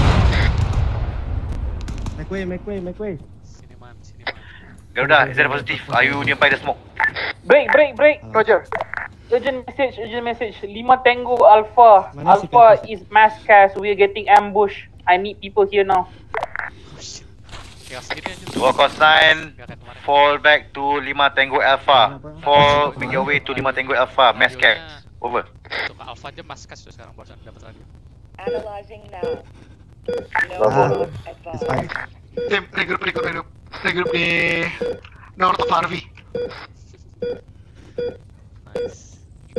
Make way. Sini man. Garuda, is that positive? Are you nearby the smoke? Break. Roger. Urgent message. 5 Tango Alpha. Alpha is mass cast. We are getting ambush. I need people here now. Chaos gini aja. 209, fall back to 5 Tango Alpha. Make your way to 5 Tango Alpha, mass cast. Over. Untuk ke Alpha aja maskas tuh sekarang barusan dapat radio. Analyzing now. Tim, regroup di north of RV. Nice.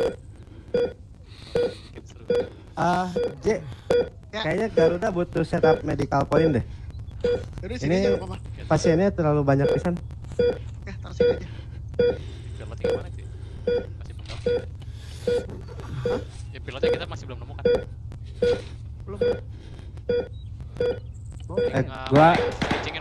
J. Kayaknya Garuda butuh setup medical point deh. Ini pasiennya terlalu banyak pisan. Ya, taruh sini aja. Pilotnya gimana sih? Masih belum. Ya pilotnya kita masih belum nemukan. Belum. Gua kencingin.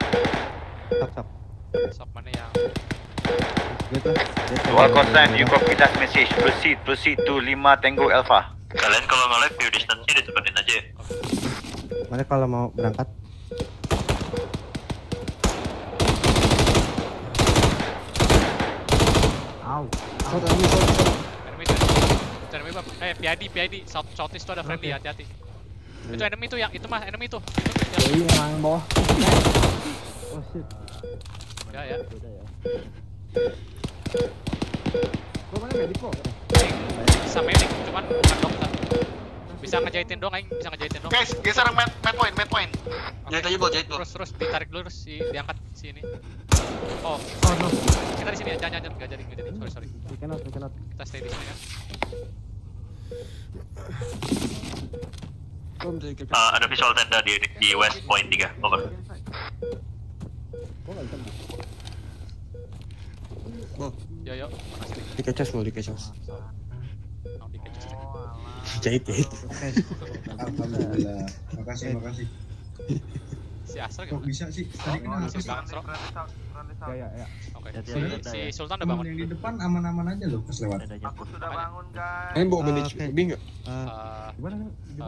Sok mana yang gitu. 209, you copy that message. Proceed to 5 Tango Alpha. Kalian kalau nge-live view distance-nya ditepatin aja ya. Mana kalau mau berangkat? PID, southeast tuh ada friendly, hati-hati. Itu enemy tuh, yang itu mah, enemy tuh. Iya, yang bawah. Oh shit. Ya. Gua mana medik kok? Bisa medik, cuman bukan dokter. Bisa ngejahitin dong, Aing. Bisa ngejahitin dong. Guys, geser med point. Jahit aja, jahit. Terus ditarik dulu, terus diangkat sini. Oh no. Kita di sini ya, jangan, nggak jadi. Sorry. We cannot. Kita stay di sini ya. Ada visual tenda di West Point 3, over. Yo, makasih. Dikecas lo. Jahit. Alhamdulillah. Makasih. Si Asra kok bisa sih? Tadi kenapa sih? Ya. Oke. Si Sultan udah bangun. Yang di depan aman-aman aja loh pas lewat. Aku sudah bangun, guys. Bawa bandage enggak? Gimana?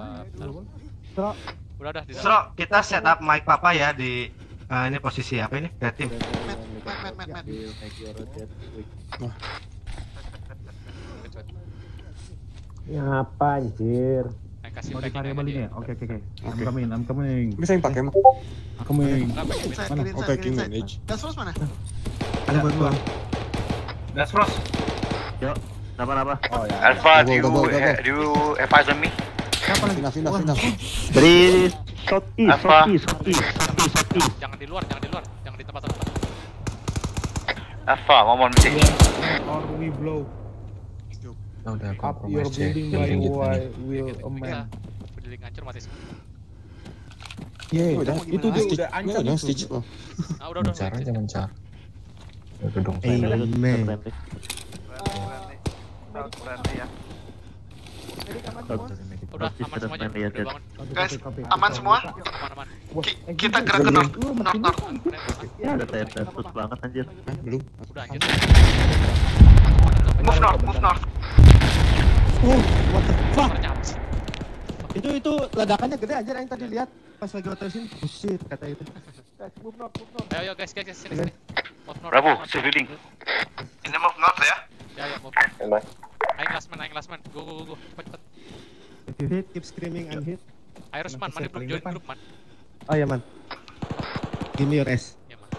Udah di Sro, kita setup mic papa ya di ini posisi apa ini? Kreatif. Ngapa anjir? Mau di variable ini ya? Oke. I'm coming. Bisa yang pakai mah. Coming. Mana? Oh, packing manage. Gas Frost mana? Ada buat gua. Gas Frost. Yuk, kenapa? Oh ya. Alpha, do you advise on me? Enough. Dari southeast. Jangan di luar, jangan di tempat-tempat. Alpha, one more message. Or we blow. Udah Up your building by why will amend. Building hancur mati semua. Itu dia udah ancam itu. Udah. Mencar. Gedung. Udah aman semuanya. Udah bangun. Guys, aman semua? Aman. Kita gerak ke north. Ya, ada terus banget anjir. Belum. Udah anjir. Move north. What the fuck? Itu ledakannya gede aja yang tadi lihat pas lagi rotation. Oh shit, kata itu. Guys, move north. Ayo guys, sini. Move north. Bravo, building. Ini move north ya? Ya, move north. Aing last man. Go. Cepet. If you hit, keep screaming and hit. Irosman, mana belum join grup, man? Oh ya, man. Give me your S. Ya, man.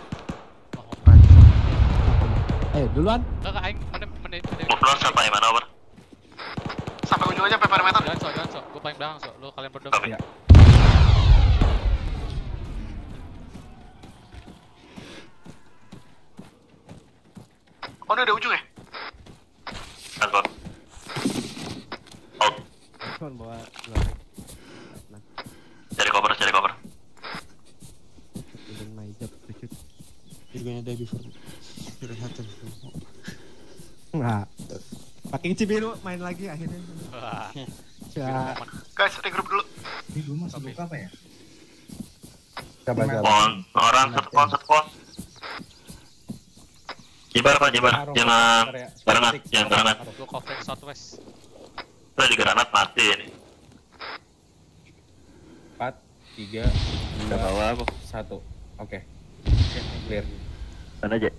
Ayo, duluan. Enggak, Aing, mana. Move north sampai mana, over? Sampai ujung aja, perimeter. Jangan, so. Gue paling belakang, so. Lu kalian berdua. Ya. Oh, ini ada ujung ya? Transport. Out. Bawa Cari cover. Even my job to shoot. You're gonna die before. You're hatter. Enggak. Pakai Cibiru main lagi akhirnya. Guys, regroup dulu. Ini gue masuk buka apa ya? Orang setkon. Jibar. Jangan barengan. Gue covering southwest. Udah di granat mati ini. 4, 3, 2, 1. Oke. Clear. Sana aja.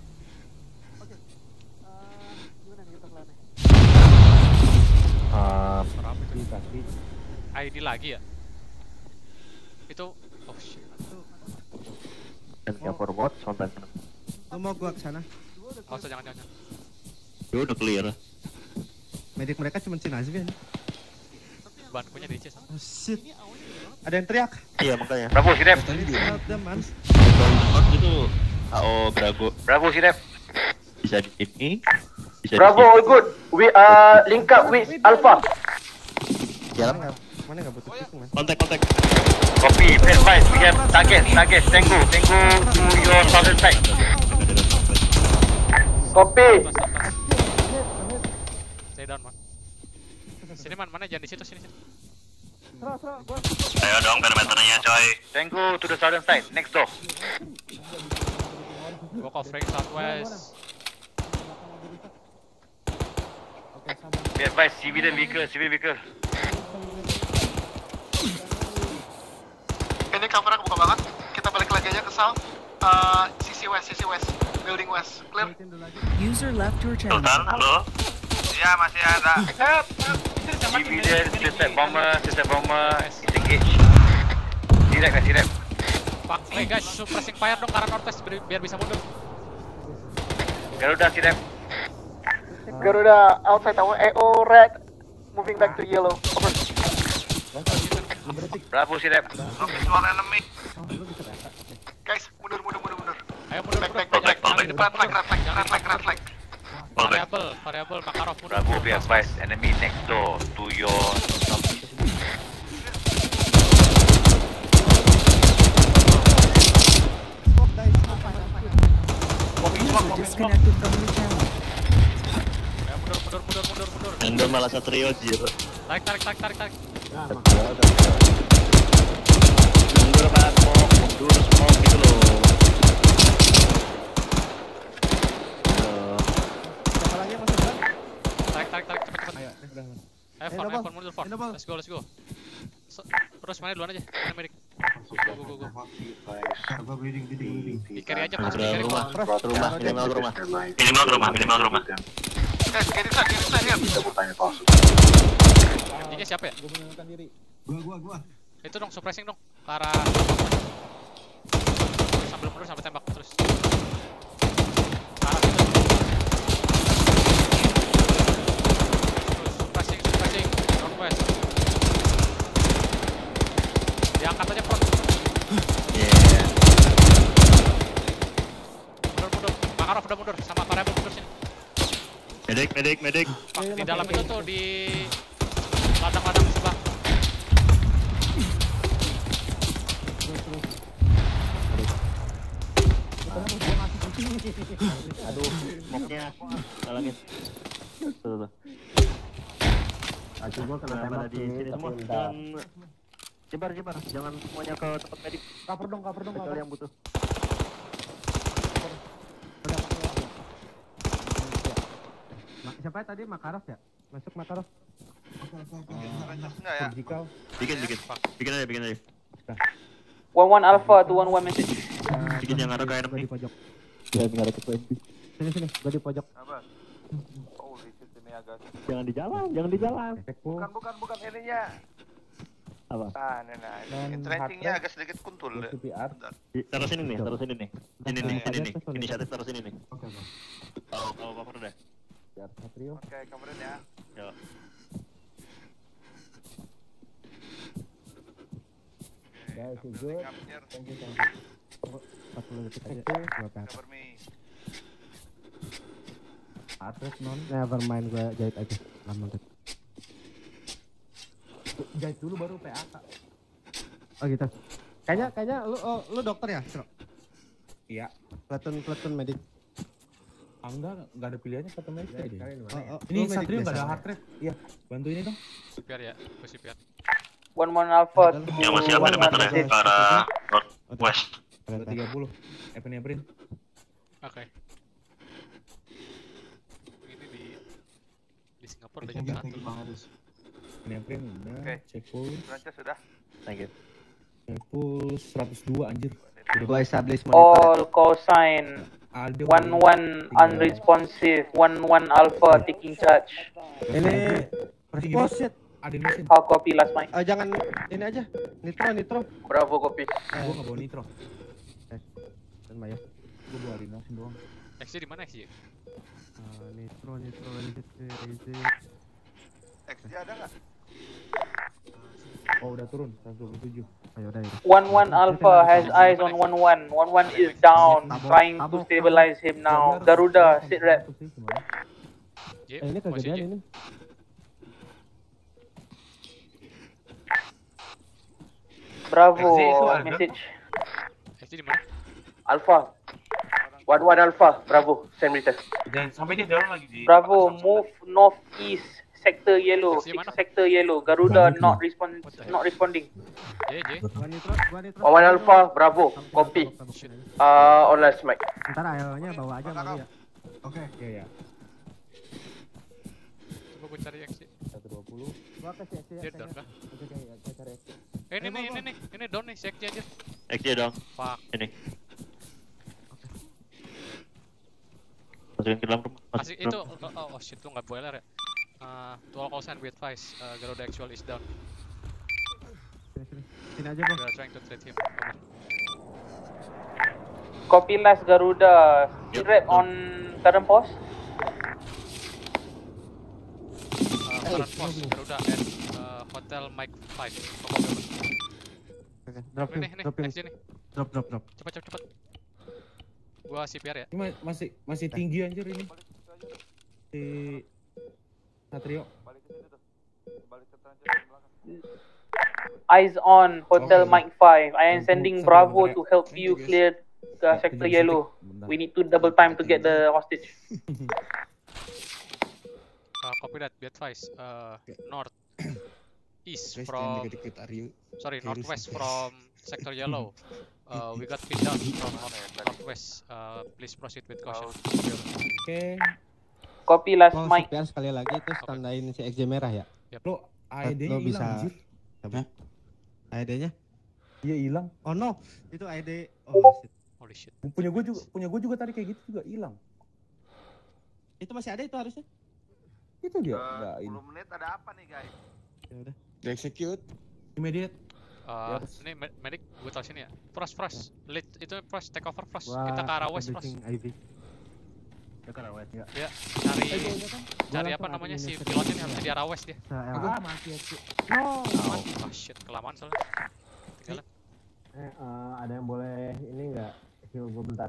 ID lagi ya? Itu shit. Dan cover bot sontak. Mau gua ke sana. Oh, jangan. Dia udah clear. Medik mereka cuma si Nazmi ya. Ban punya di chest. Oh shit. Ada yang teriak. Iya, makanya. Bravo, Sidep. Help them, man. Itu AO Brago. Bravo, Sidep. Bisa di sini. Bravo, all good. We are link up with Alpha. Jalan mana enggak butuh itu, man. Kontak. Copy, press 5. We have target. Tango to your southern side. Copy. Stay down, man. Sini, man. Mana jangan di situ, sini. Ayo dong perimeternya, coy. Tango to the southern side. Next door. Go covering southwest. Be advised, civil vehicle. Ini cover aku buka banget. Kita balik lagi aja ke south. Sisi sisi west, building west, clear. User left your channel. Sultan, halo. Iya, masih ada. Civilian, suicide bomber, is engaged. Direct. Pak, guys, suppressing fire dong ke arah northwest biar bisa mundur. Garuda, Sirep. Garuda outside our AO red, moving back to yellow. Over. Bravo, Sirep. Visual enemy. Guys, mundur. Ayo mundur. Back. Di depan red flag. Variable, Makarov mundur. Bravo, be advised, enemy next door to your northeast. Disconnected from your channel. Ayo mundur. Anda malah Satrio, jir. Tarik. Mundur Pak, mundur smoke gitu loh. Tarik, cepet. Ayo, Fon, mundur, Fon. Let's go. Terus mana duluan aja, mana medic. Go. Di carry aja, Rumah. Minimal rumah. Guys, kiri side. Ini siapa ya? Gua. Itu dong, suppressing dong. Ke arah sambil mundur sampai tembak terus. Ke arah situ. Terus suppressing northwest. Diangkat aja front. Mundur. Makarov udah mundur sama variable mundur sini. Medik. Pak, di dalam itu tuh di ladang-ladang sebelah. Aduh, smoke-nya halangin. Tuh. Aku gua kena tembak di sini semua. Jangan jebar. Jangan semuanya ke tempat medik. Cover dong. Kecuali yang butuh. Siapa tadi Makarov ya? Masuk Makarov. Enggak ya? Bikin aja. 11 Alpha to 11 message. Bikin yang ada kayak di pojok. Ya, nggak ada ketua. Sini, gua di pojok. Apa? Oh, ini agak. Jangan di jalan. Bukan ininya. Apa? Nah, entrenchingnya agak sedikit kuntul. Taruh sini nih. Ini inisiatif taruh sini nih. Oke. Tahu cover deh. Biar Satrio. Oke, coverin ya. Yo. Guys, good. Thank you. 40 detik aja. Cover me. Atas non. Never mind, gua jahit aja. Lama tuh. Jahit dulu baru PAK. Oh gitu. Kayaknya lu dokter ya, Bro? Iya. Platoon medik. Enggak ada pilihannya platoon medik aja. Ini Satrio enggak ada heart rate. Iya, bantu ini dong. Biar ya, gue biar. 11 Alpha. Yang masih ada meter ya, ke arah northwest. 30. Evan. Oke. Ini di Singapura udah jam 1. Evan udah, check full. Rancas sudah. Thank you. Check full 102 anjir. Gua establish monitor. All call sign. 11 unresponsive. 11 Alpha taking charge. Ini response. Ada mesin. How copy last mic. Jangan ini aja. Nitro. Bravo copy. Gua enggak bawa nitro. Dan Maya. Gua bawa rinosin doang. XJ di mana XJ? Nitro. XJ ada enggak? Oh, udah turun 127. Ayo udah. 11 Alpha has eyes on 11. 11 is down, trying to stabilize him now. Garuda, sit rep. Ini kegedean ini. Bravo, message. XJ di mana? Alpha. 11 Alpha, Bravo, send return. Dan sampai dia dalam lagi di. Bravo, move northeast, sector yellow, sector yellow. Garuda not responding. One Alpha, Bravo, copy. On last mic. Ntar ayonya bawa aja malu ya. Oke. Iya. Coba gue cari XJ. 120. Gua kasih XJ. Dia down kah? Oke, saya cari XJ. Ini down nih, si XJ aja. XJ dong. Fuck. Ini. masukin ke dalam rumah. Asik itu, oh shit, lu nggak boiler ya? To all calls and be advised, Garuda actual is down. Sini aja, Bang. We are trying to treat him. Copy last Garuda. Rep on current post. Current post Garuda at Hotel Mike 5. Drop ini, next ini. Drop. Cepat. Gua CPR ya. Ini masih tinggi anjir ini. Si Satrio. Eyes on Hotel Mike 5. I am sending Bravo to help you clear sector yellow. We need to double time to get the hostage. Copy that. Be advised. North east from northwest from sector yellow. We got pinned down from northwest. Please proceed with caution. Oke. Copy last Mike. CPR sekali lagi terus tandain si XJ merah ya. Lo AED-nya hilang anjir. Apa? AED-nya? Iya hilang. Oh no, itu AED. Holy shit. Punya gue juga tadi kayak gitu juga hilang. Itu masih ada itu harusnya. Itu dia. 10 menit ada apa nih guys? Ya udah. Di execute. Immediate. Ini medic gue tahu sini ya. Frost. Lead itu Frost take over Frost. Kita ke arah west Frost. Ya ke arah west ya. Ya, cari apa namanya si pilotnya nih harusnya di arah west dia. Mati ya, Cuk. Mati. Oh shit, kelamaan soalnya. Tinggalan. Ada yang boleh ini enggak heal gue bentar.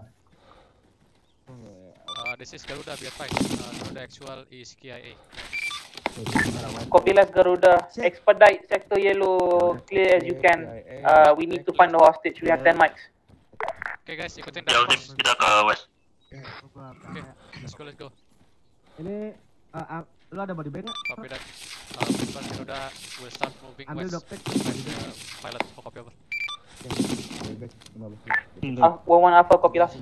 This is Garuda, be advised. Garuda actual is KIA. Copy last Garuda. Expedite sector yellow clear as you can. We need to find the hostage. We have 10 mics. Okay guys, ikutin Ya udah, kita ke west. Okay, let's go. Ini lu ada body bag nggak? Copy that. Garuda will start moving ambil west. dokter. Pilot, copy over. One Alpha, copy last.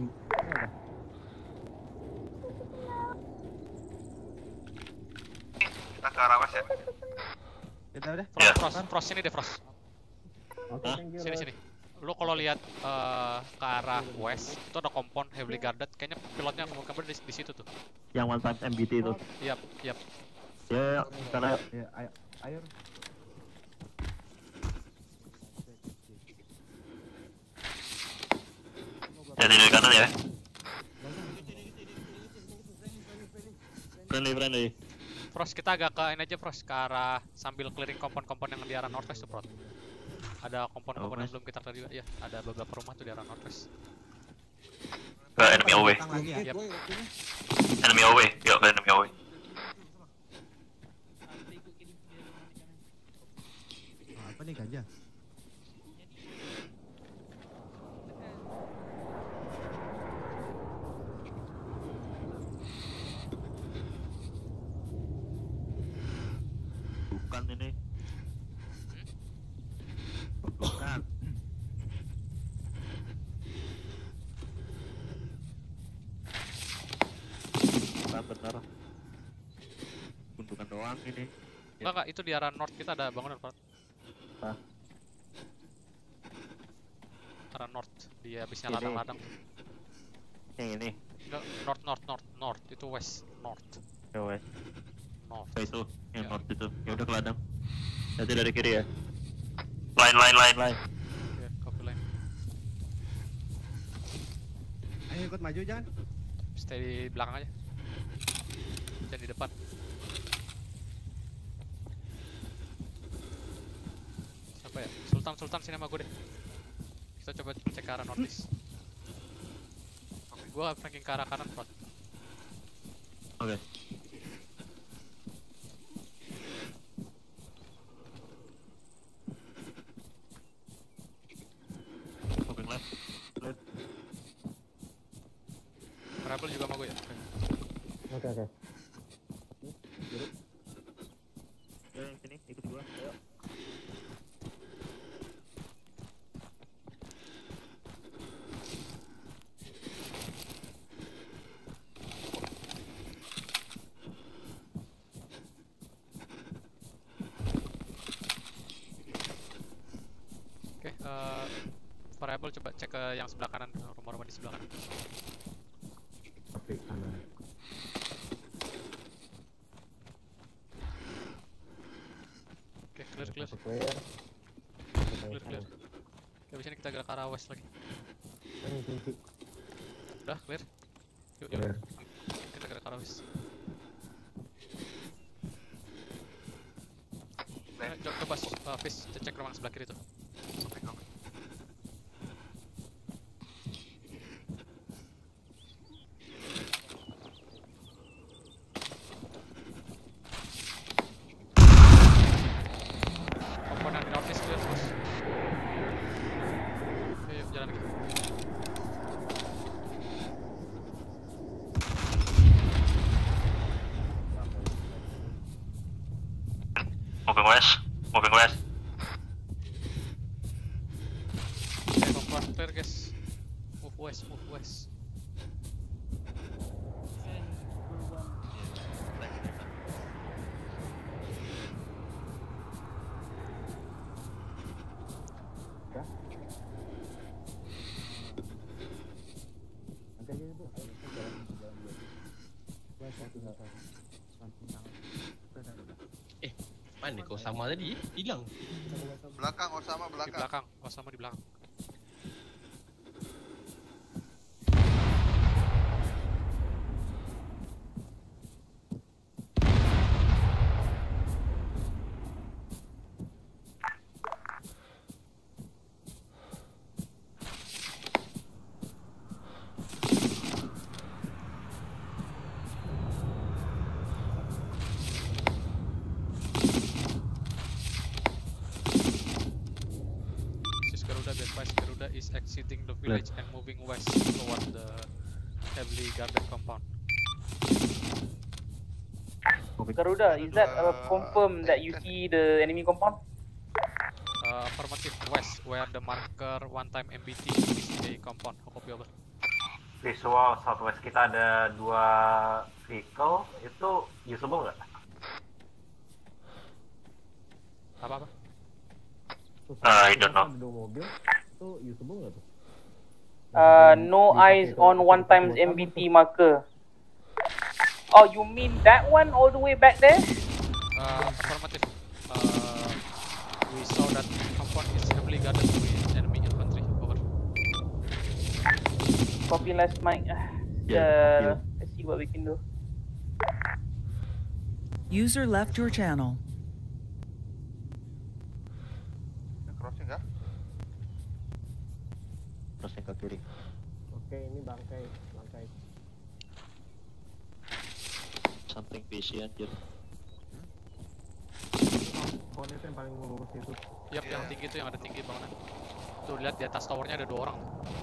Kita ke arah west ya. Kita udah. Frost sini deh Frost. Oke, thank you. Sini. Lu kalau lihat ke arah west itu ada compound heavily guarded. Kayaknya pilotnya mungkin di situ tuh. Yang one time MBT itu. Yap. Ya, karena ayo. Jadi dari kanan ya. Friendly. Frost, kita agak ke ini aja Frost, ke arah sambil clearing kompon-kompon yang di arah northwest tuh Frost. Ada kompon-kompon yang belum kita clear juga, ya. Ada beberapa rumah tuh di arah northwest. Ke enemy away. Yep. Enemy away. Yuk ke enemy away. Apa nih gajah? Bukan ini. Bukan. Benar. Gundukan doang ini. Enggak, itu di arah north kita ada bangunan Frost. Arah north, di habisnya ladang-ladang. Yang ini. Enggak, north, itu west, north. Ya west. North. Itu, yang north itu. Ya udah ke ladang. Nanti dari kiri ya. Line. Ya, copy line. Ayo ikut maju jangan. Stay di belakang aja. Jangan di depan. Siapa ya? Sultan sini sama gue deh. Kita coba cek ke arah northeast. Gue flanking ke arah kanan Frost. Oke. Moving left. Rebel juga sama gue ya? Oke. Yang sini, ikut gua. Ayo. Oke, variable coba cek ke yang sebelah kanan, rumah-rumah di sebelah kanan. Oke, kanan. Clear. Habis ini kita gerak ke arah west lagi. Udah clear. Yuk. Kita gerak ke arah west. Coba Fish cek ruangan sebelah kiri tuh. Komponen di northeast clear bos. Yuk jalan lagi. Moving west. Okay, compound clear guys. Move west. Mana kau sama tadi? Hilang. Belakang, Osama belakang. Osama di belakang. Garuda is exiting the village and moving west toward the heavily guarded compound. Garuda, is that confirm that you see the enemy compound? Affirmative, west, where the marker one time MBT is the compound. Copy over. Visual southwest kita ada 2 vehicle, itu usable nggak? Apa? I don't know. No eyes on one times MBT marker. Oh, you mean that one all the way back there? Affirmative. We saw that compound is heavily guarded with enemy infantry. Over. Copy last mic. Let's see what we can do. User left your channel. Crossing kah? Crossing ke kiri. Oke, ini bangkai. Something fishy anjir. Pohon itu yang paling lurus itu. Yap, yang tinggi itu yang ada tinggi bangunan. Tuh lihat di atas towernya ada 2 orang.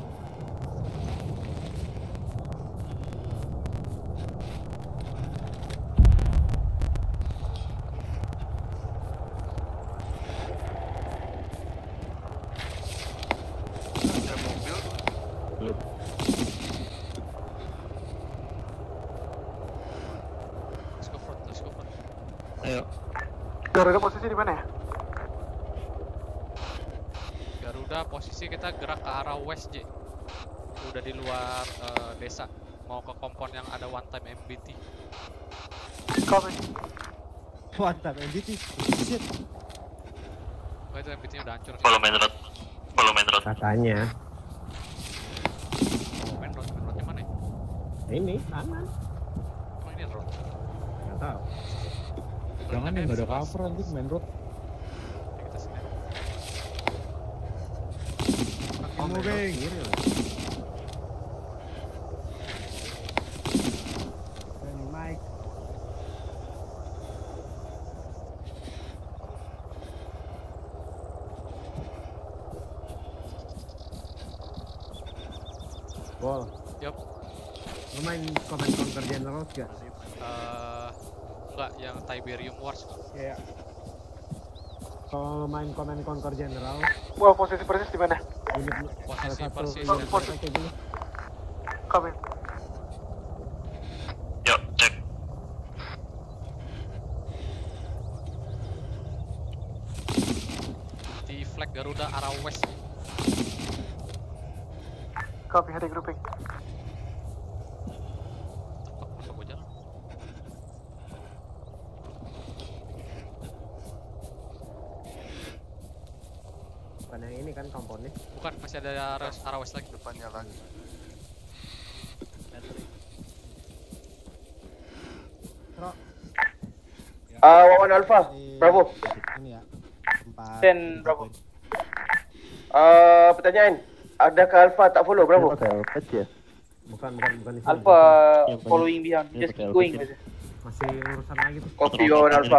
Ayo. Garuda posisi di mana ya? Garuda posisi kita gerak ke arah west, J. Udah di luar desa. Mau ke compound yang ada one time MBT. Copy. One time MBT? Shit. Oh, itu MBT-nya udah hancur. Follow main road. Katanya. Main roadnya mana ya? Ini, kanan. Oh, ini road. Nggak tahu. Jangan yang nggak ada cover nanti main road. Moving. Mike. Bol. Yup. Lu main Command Conquer Generals gak? Enggak, yang Tiberium Wars. Iya. Kalau main Command Conquer General. Wah, posisi persis di mana? Posisi persis. Copy. Yuk, cek. Di flag Garuda arah west. Copy, heading grouping. Bukan yang ini kan komponnya. Bukan, masih ada arah west lagi. Depannya lagi. Wawan Alpha, Bravo. Ini ya. Ten Bravo. Pertanyaan, adakah Alpha tak follow Bravo? Bukan di sini. Alpha following behind, just keep going aja. Masih urusan lagi tuh. Copy Wawan Alpha.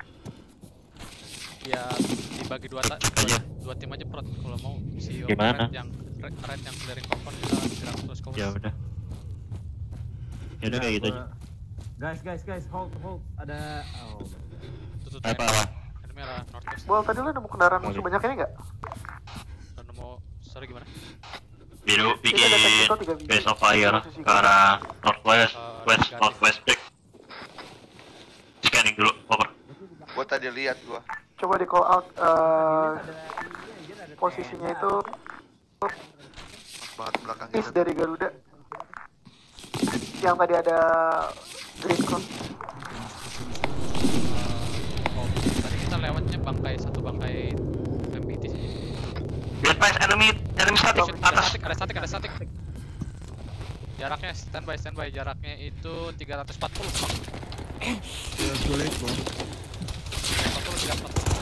Ya dibagi dua tim aja Prot kalau mau si Gimana? red yang clearing kompon kita gerak terus ke west. Ya udah. Ya udah kayak gitu aja. Guys, hold. Ada Tutup apa? Ada merah northwest. Bol, tadi lu nemu kendaraan musuh banyak ini nggak? Dan nemu, sorry gimana? Biru bikin base of fire ke arah northwest, northwest back. Scanning dulu, over. Gua tadi lihat gua. Coba di call out posisinya itu Banget belakang east dari Garuda. Yang tadi ada green cross. Tadi kita lewatnya satu bangkai MPT sih. Advise enemy static atas. Ada static. Jaraknya standby jaraknya itu 340 Bang. Ya, sulit, Bang. 340.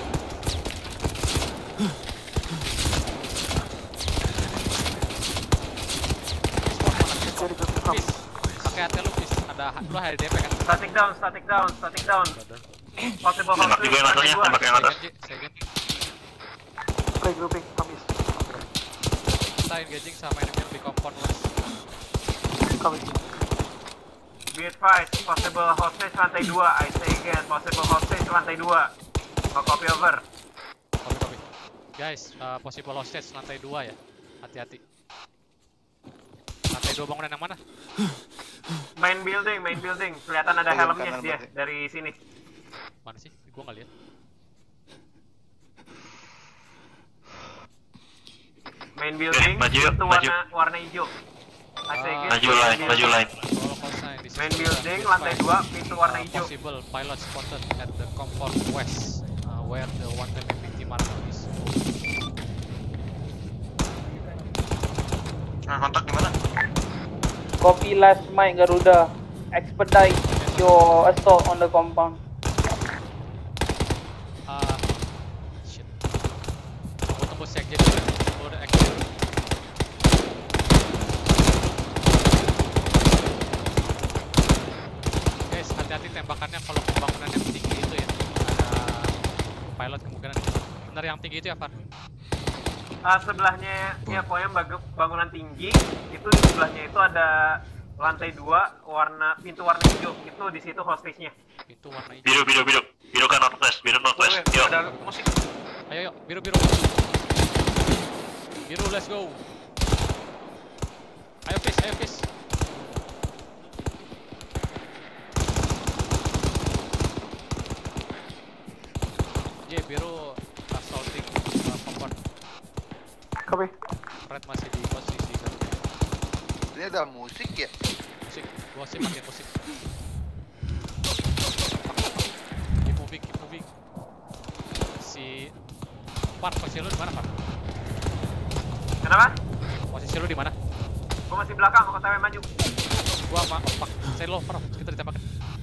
Pakai hati lu, ada lu HDP kan? Static down. Possible Tembak juga yang atasnya, tembak yang atas. Regrouping, Kamis. Kita engaging sama enemy di compound west. Kamis. Be advised, possible hostage lantai 2. I say again, possible hostage lantai 2. Copy over. Copy. Guys, possible hostage lantai 2 ya. Hati-hati. Lantai 2 bangunan yang mana? Main building. Kelihatan ada helmnya dia dari sini. Mana sih? Gua nggak lihat. Main building itu warna hijau. Maju line. Main building lantai 2 pintu warna hijau. Possible pilot spotted at the compound west, where the one time MPT marker is. Kontak di mana? Copy last Mike Garuda. Expedite your assault on the compound. Shit. Gua tunggu sekjen dulu. Gua udah active. Guys, hati-hati tembakannya kalau pembangunan yang tinggi itu ya. Ada pilot kemungkinan. Benar yang tinggi itu ya, Pak? Sebelahnya ya pokoknya bangunan tinggi itu di sebelahnya itu ada lantai 2 pintu warna hijau, itu di situ hostage-nya. Pintu warna hijau. Biru kan northwest. Yo. Ada musik. Ayo, biru. Biru, let's go. Ayo fish. Biru assaulting compound. Copy. Red masih di posisi kan. Ini ada musik ya? Gua sih pakai musik. Keep moving. Si Par, posisi lu di mana, Par? Kenapa? Posisi lu di mana? Gua masih belakang, kok sampai maju. Gua sama opak. Saya lo, Par, kita ditembakin.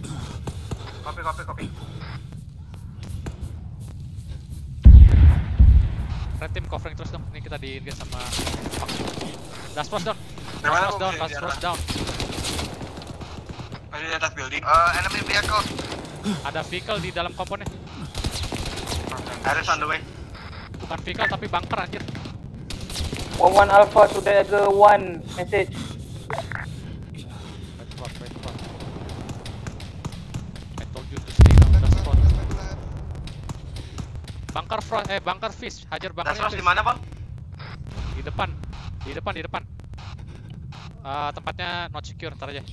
Copy. Red team covering terus dong. Ini kita di engage sama opak. Dash force down. Masih di atas building. Enemy vehicle. Ada vehicle di dalam komponnya. Ada on the way. Bukan vehicle tapi bunker anjir. 1 Alpha to Dagger 1 message. Wait. I told you to stay down the spot. Bunker fish. Hajar bunkernya. Di mana, Bang? Di depan. Tempatnya not secure, ntar aja.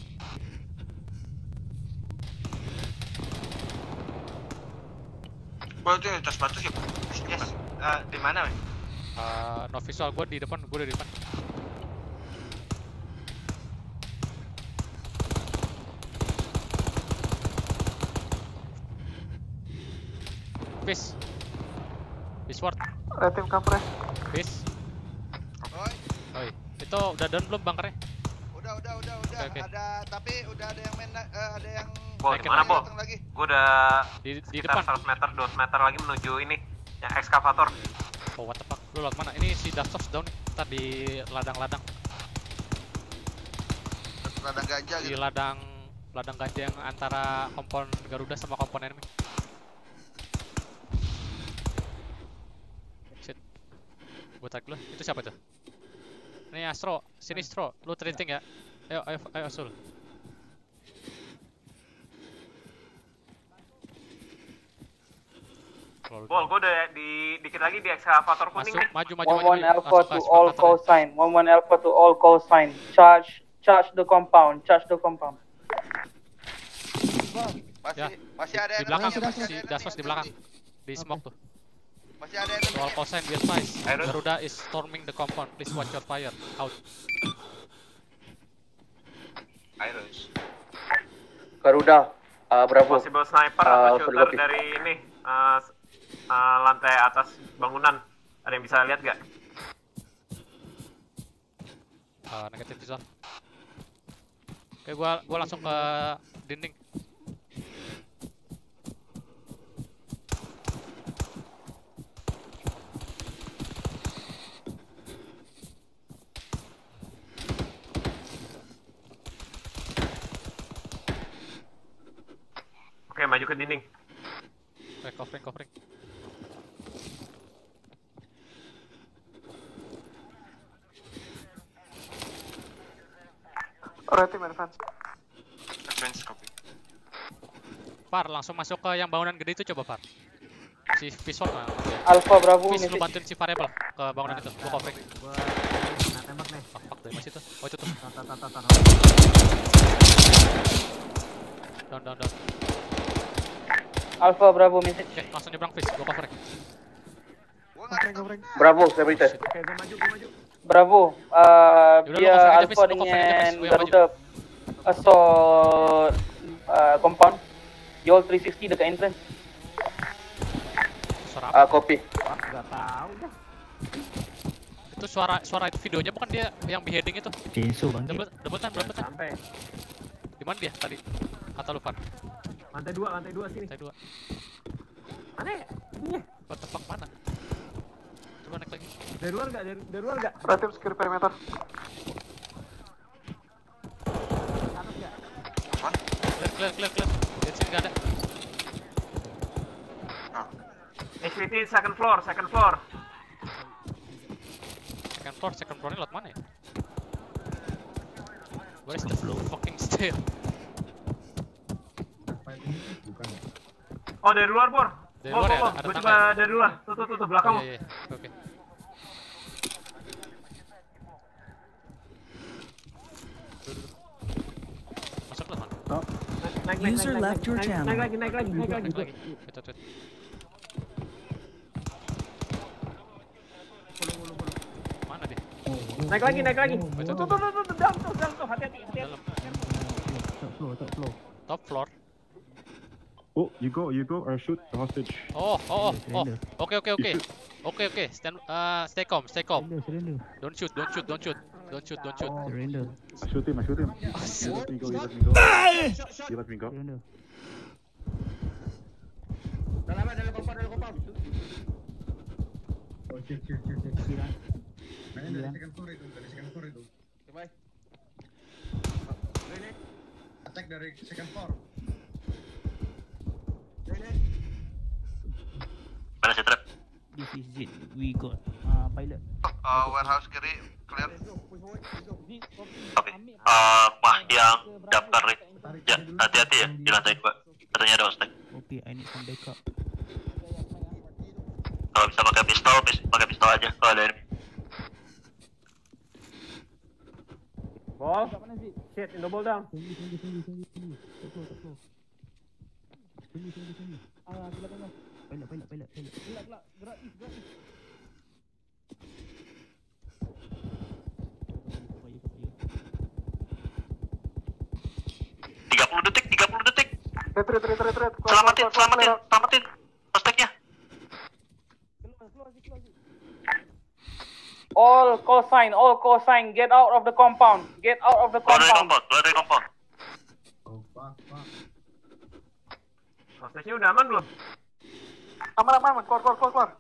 Bang, itu atas batu ya? Yes. Di mana, Bang? No visual, gue di depan. Fish ward. Red team cover. Fish. Oi, itu udah down belum bunkernya? Udah. Okay. Tapi udah ada yang ada yang Bo, di mana, Bo? lagi. Gua udah di sekitar depan 100 meter, 200 meter lagi menuju ini, yang ekskavator. Oh, what the fuck? Lu lewat mana? Ini si Davsos down nih. Ntar di ladang-ladang. Ladang ganja Di gitu. ladang ganja yang antara kompon Garuda sama kompon enemy. Shit. Gua tarik dulu. Itu siapa tuh? Ini Astro, sini Astro, lu trading ya? Ayo Sul. Bol, gua udah dikit lagi di ekskavator kuning nih. Maju. 11 Alpha to all call sign. 11 Alpha to all call sign. Charge the compound. Masih ada di belakang, si Davsos di belakang. Di smoke tuh. Masih ada To all call sign, be advised. Garuda is storming the compound. Please watch your fire. Out. Iris. Garuda, Bravo. Possible sniper atau shooter dari ini lantai atas bangunan. Ada yang bisa lihat gak? Negatif visual. Oke, gua langsung ke dinding. Oke, maju ke dinding. Covering. Alright, team advance. Advance, copy. Par, langsung masuk ke yang bangunan gede itu coba, Par. Si Fishon mana? Alpha Bravo. Fish, lu bantuin si variable ke bangunan itu. Gua covering. Gua tembak nih. Fuck, dari masih tuh. Oh, itu tuh. Down. Alpha Bravo message. Oke, langsung nyebrang Fish, gua covering. Bravo, saya berita. Oke, gua maju. Bravo, Yaudah, dia lu covering aja, Alpha Fish. Lu covering aja, dengan Fish. Gua yang maju. Garuda assault compound. Yol 360 dekat entrance. Suara apa? Copy. Enggak tahu dah. Itu suara itu videonya bukan dia yang beheading itu. Jesu bang. Debutan. Sampai. Di mana dia tadi? Kata lu, Par. Lantai 2 sini. Lantai 2. Mana ya? Ini. What the fuck, mana? Coba naik lagi. Dari luar enggak? Alright, team secure perimeter. Clear. Di sini nggak ada. HVT second floor. Second floor-nya lewat mana ya? Where is the fucking stair? Oh, dari luar, Bor. Dari luar ya? Gua Ada coba dari luar. Tuh, belakang. Iya. Oke. Masuk lah, mana? User left your channel. Naik lagi. Wait. Mana dia? Naik lagi. Tuh, dalam, hati-hati. Top floor. Oh, you go or shoot the hostage. Oh. Okay. Stay calm. Don't shoot. Surrender. I shoot him. You let me go. Dalam compound. Oh, cek. Mana dari second floor itu. Coba. Ini. Attack dari second floor. Mana si trap? This is it. We got pilot. Warehouse kiri clear. Oke. Wah, yang daftar ya, hati-hati ya di lantai 2. Katanya ada hostage. Okay, I need some backup. Kalau bisa pakai pistol aja kalau ada enemy. Ball. Shit, double down. Tunggu. Silakan. Pilot. Gerak. 30 detik. Retreat. Selamatin hostage-nya. All call sign, get out of the compound. Get out of the compound. Keluar dari compound. Hostesnya udah aman belum? Aman. Keluar.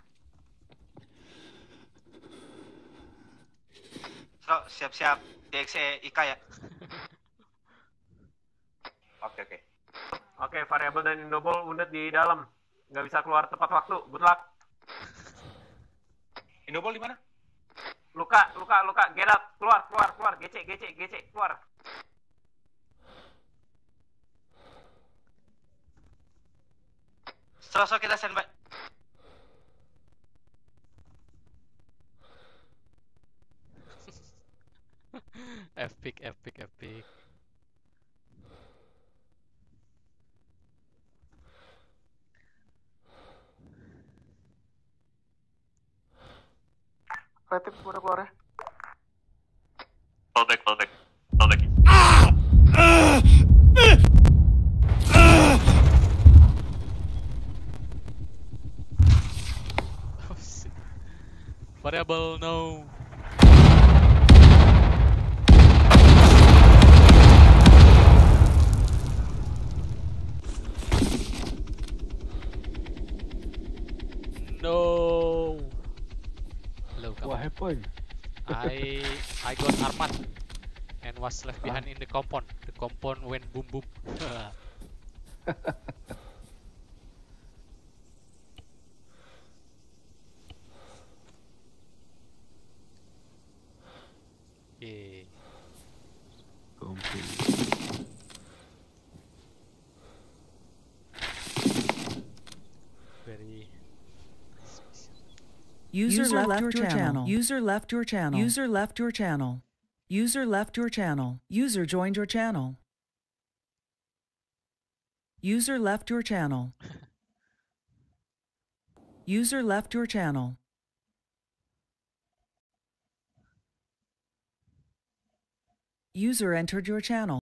So, siap-siap DXE Ika ya. Oke. Oke, variable dan Indoble wounded di dalam. Nggak bisa keluar tepat waktu. Good luck. Indoble di mana? Luka. Get out. Keluar. GC. Keluar. So kita standby. Epic. Kreatif udah keluar ya. Fall back. Oh, shit. Variable no. No. Hello, What happened? I got armored and was left behind in the compound. The compound went boom. Yeah. Very. User left your channel. User left your channel. User left your channel. User left your channel. User joined your channel. User left your channel. User left your channel. User entered your channel.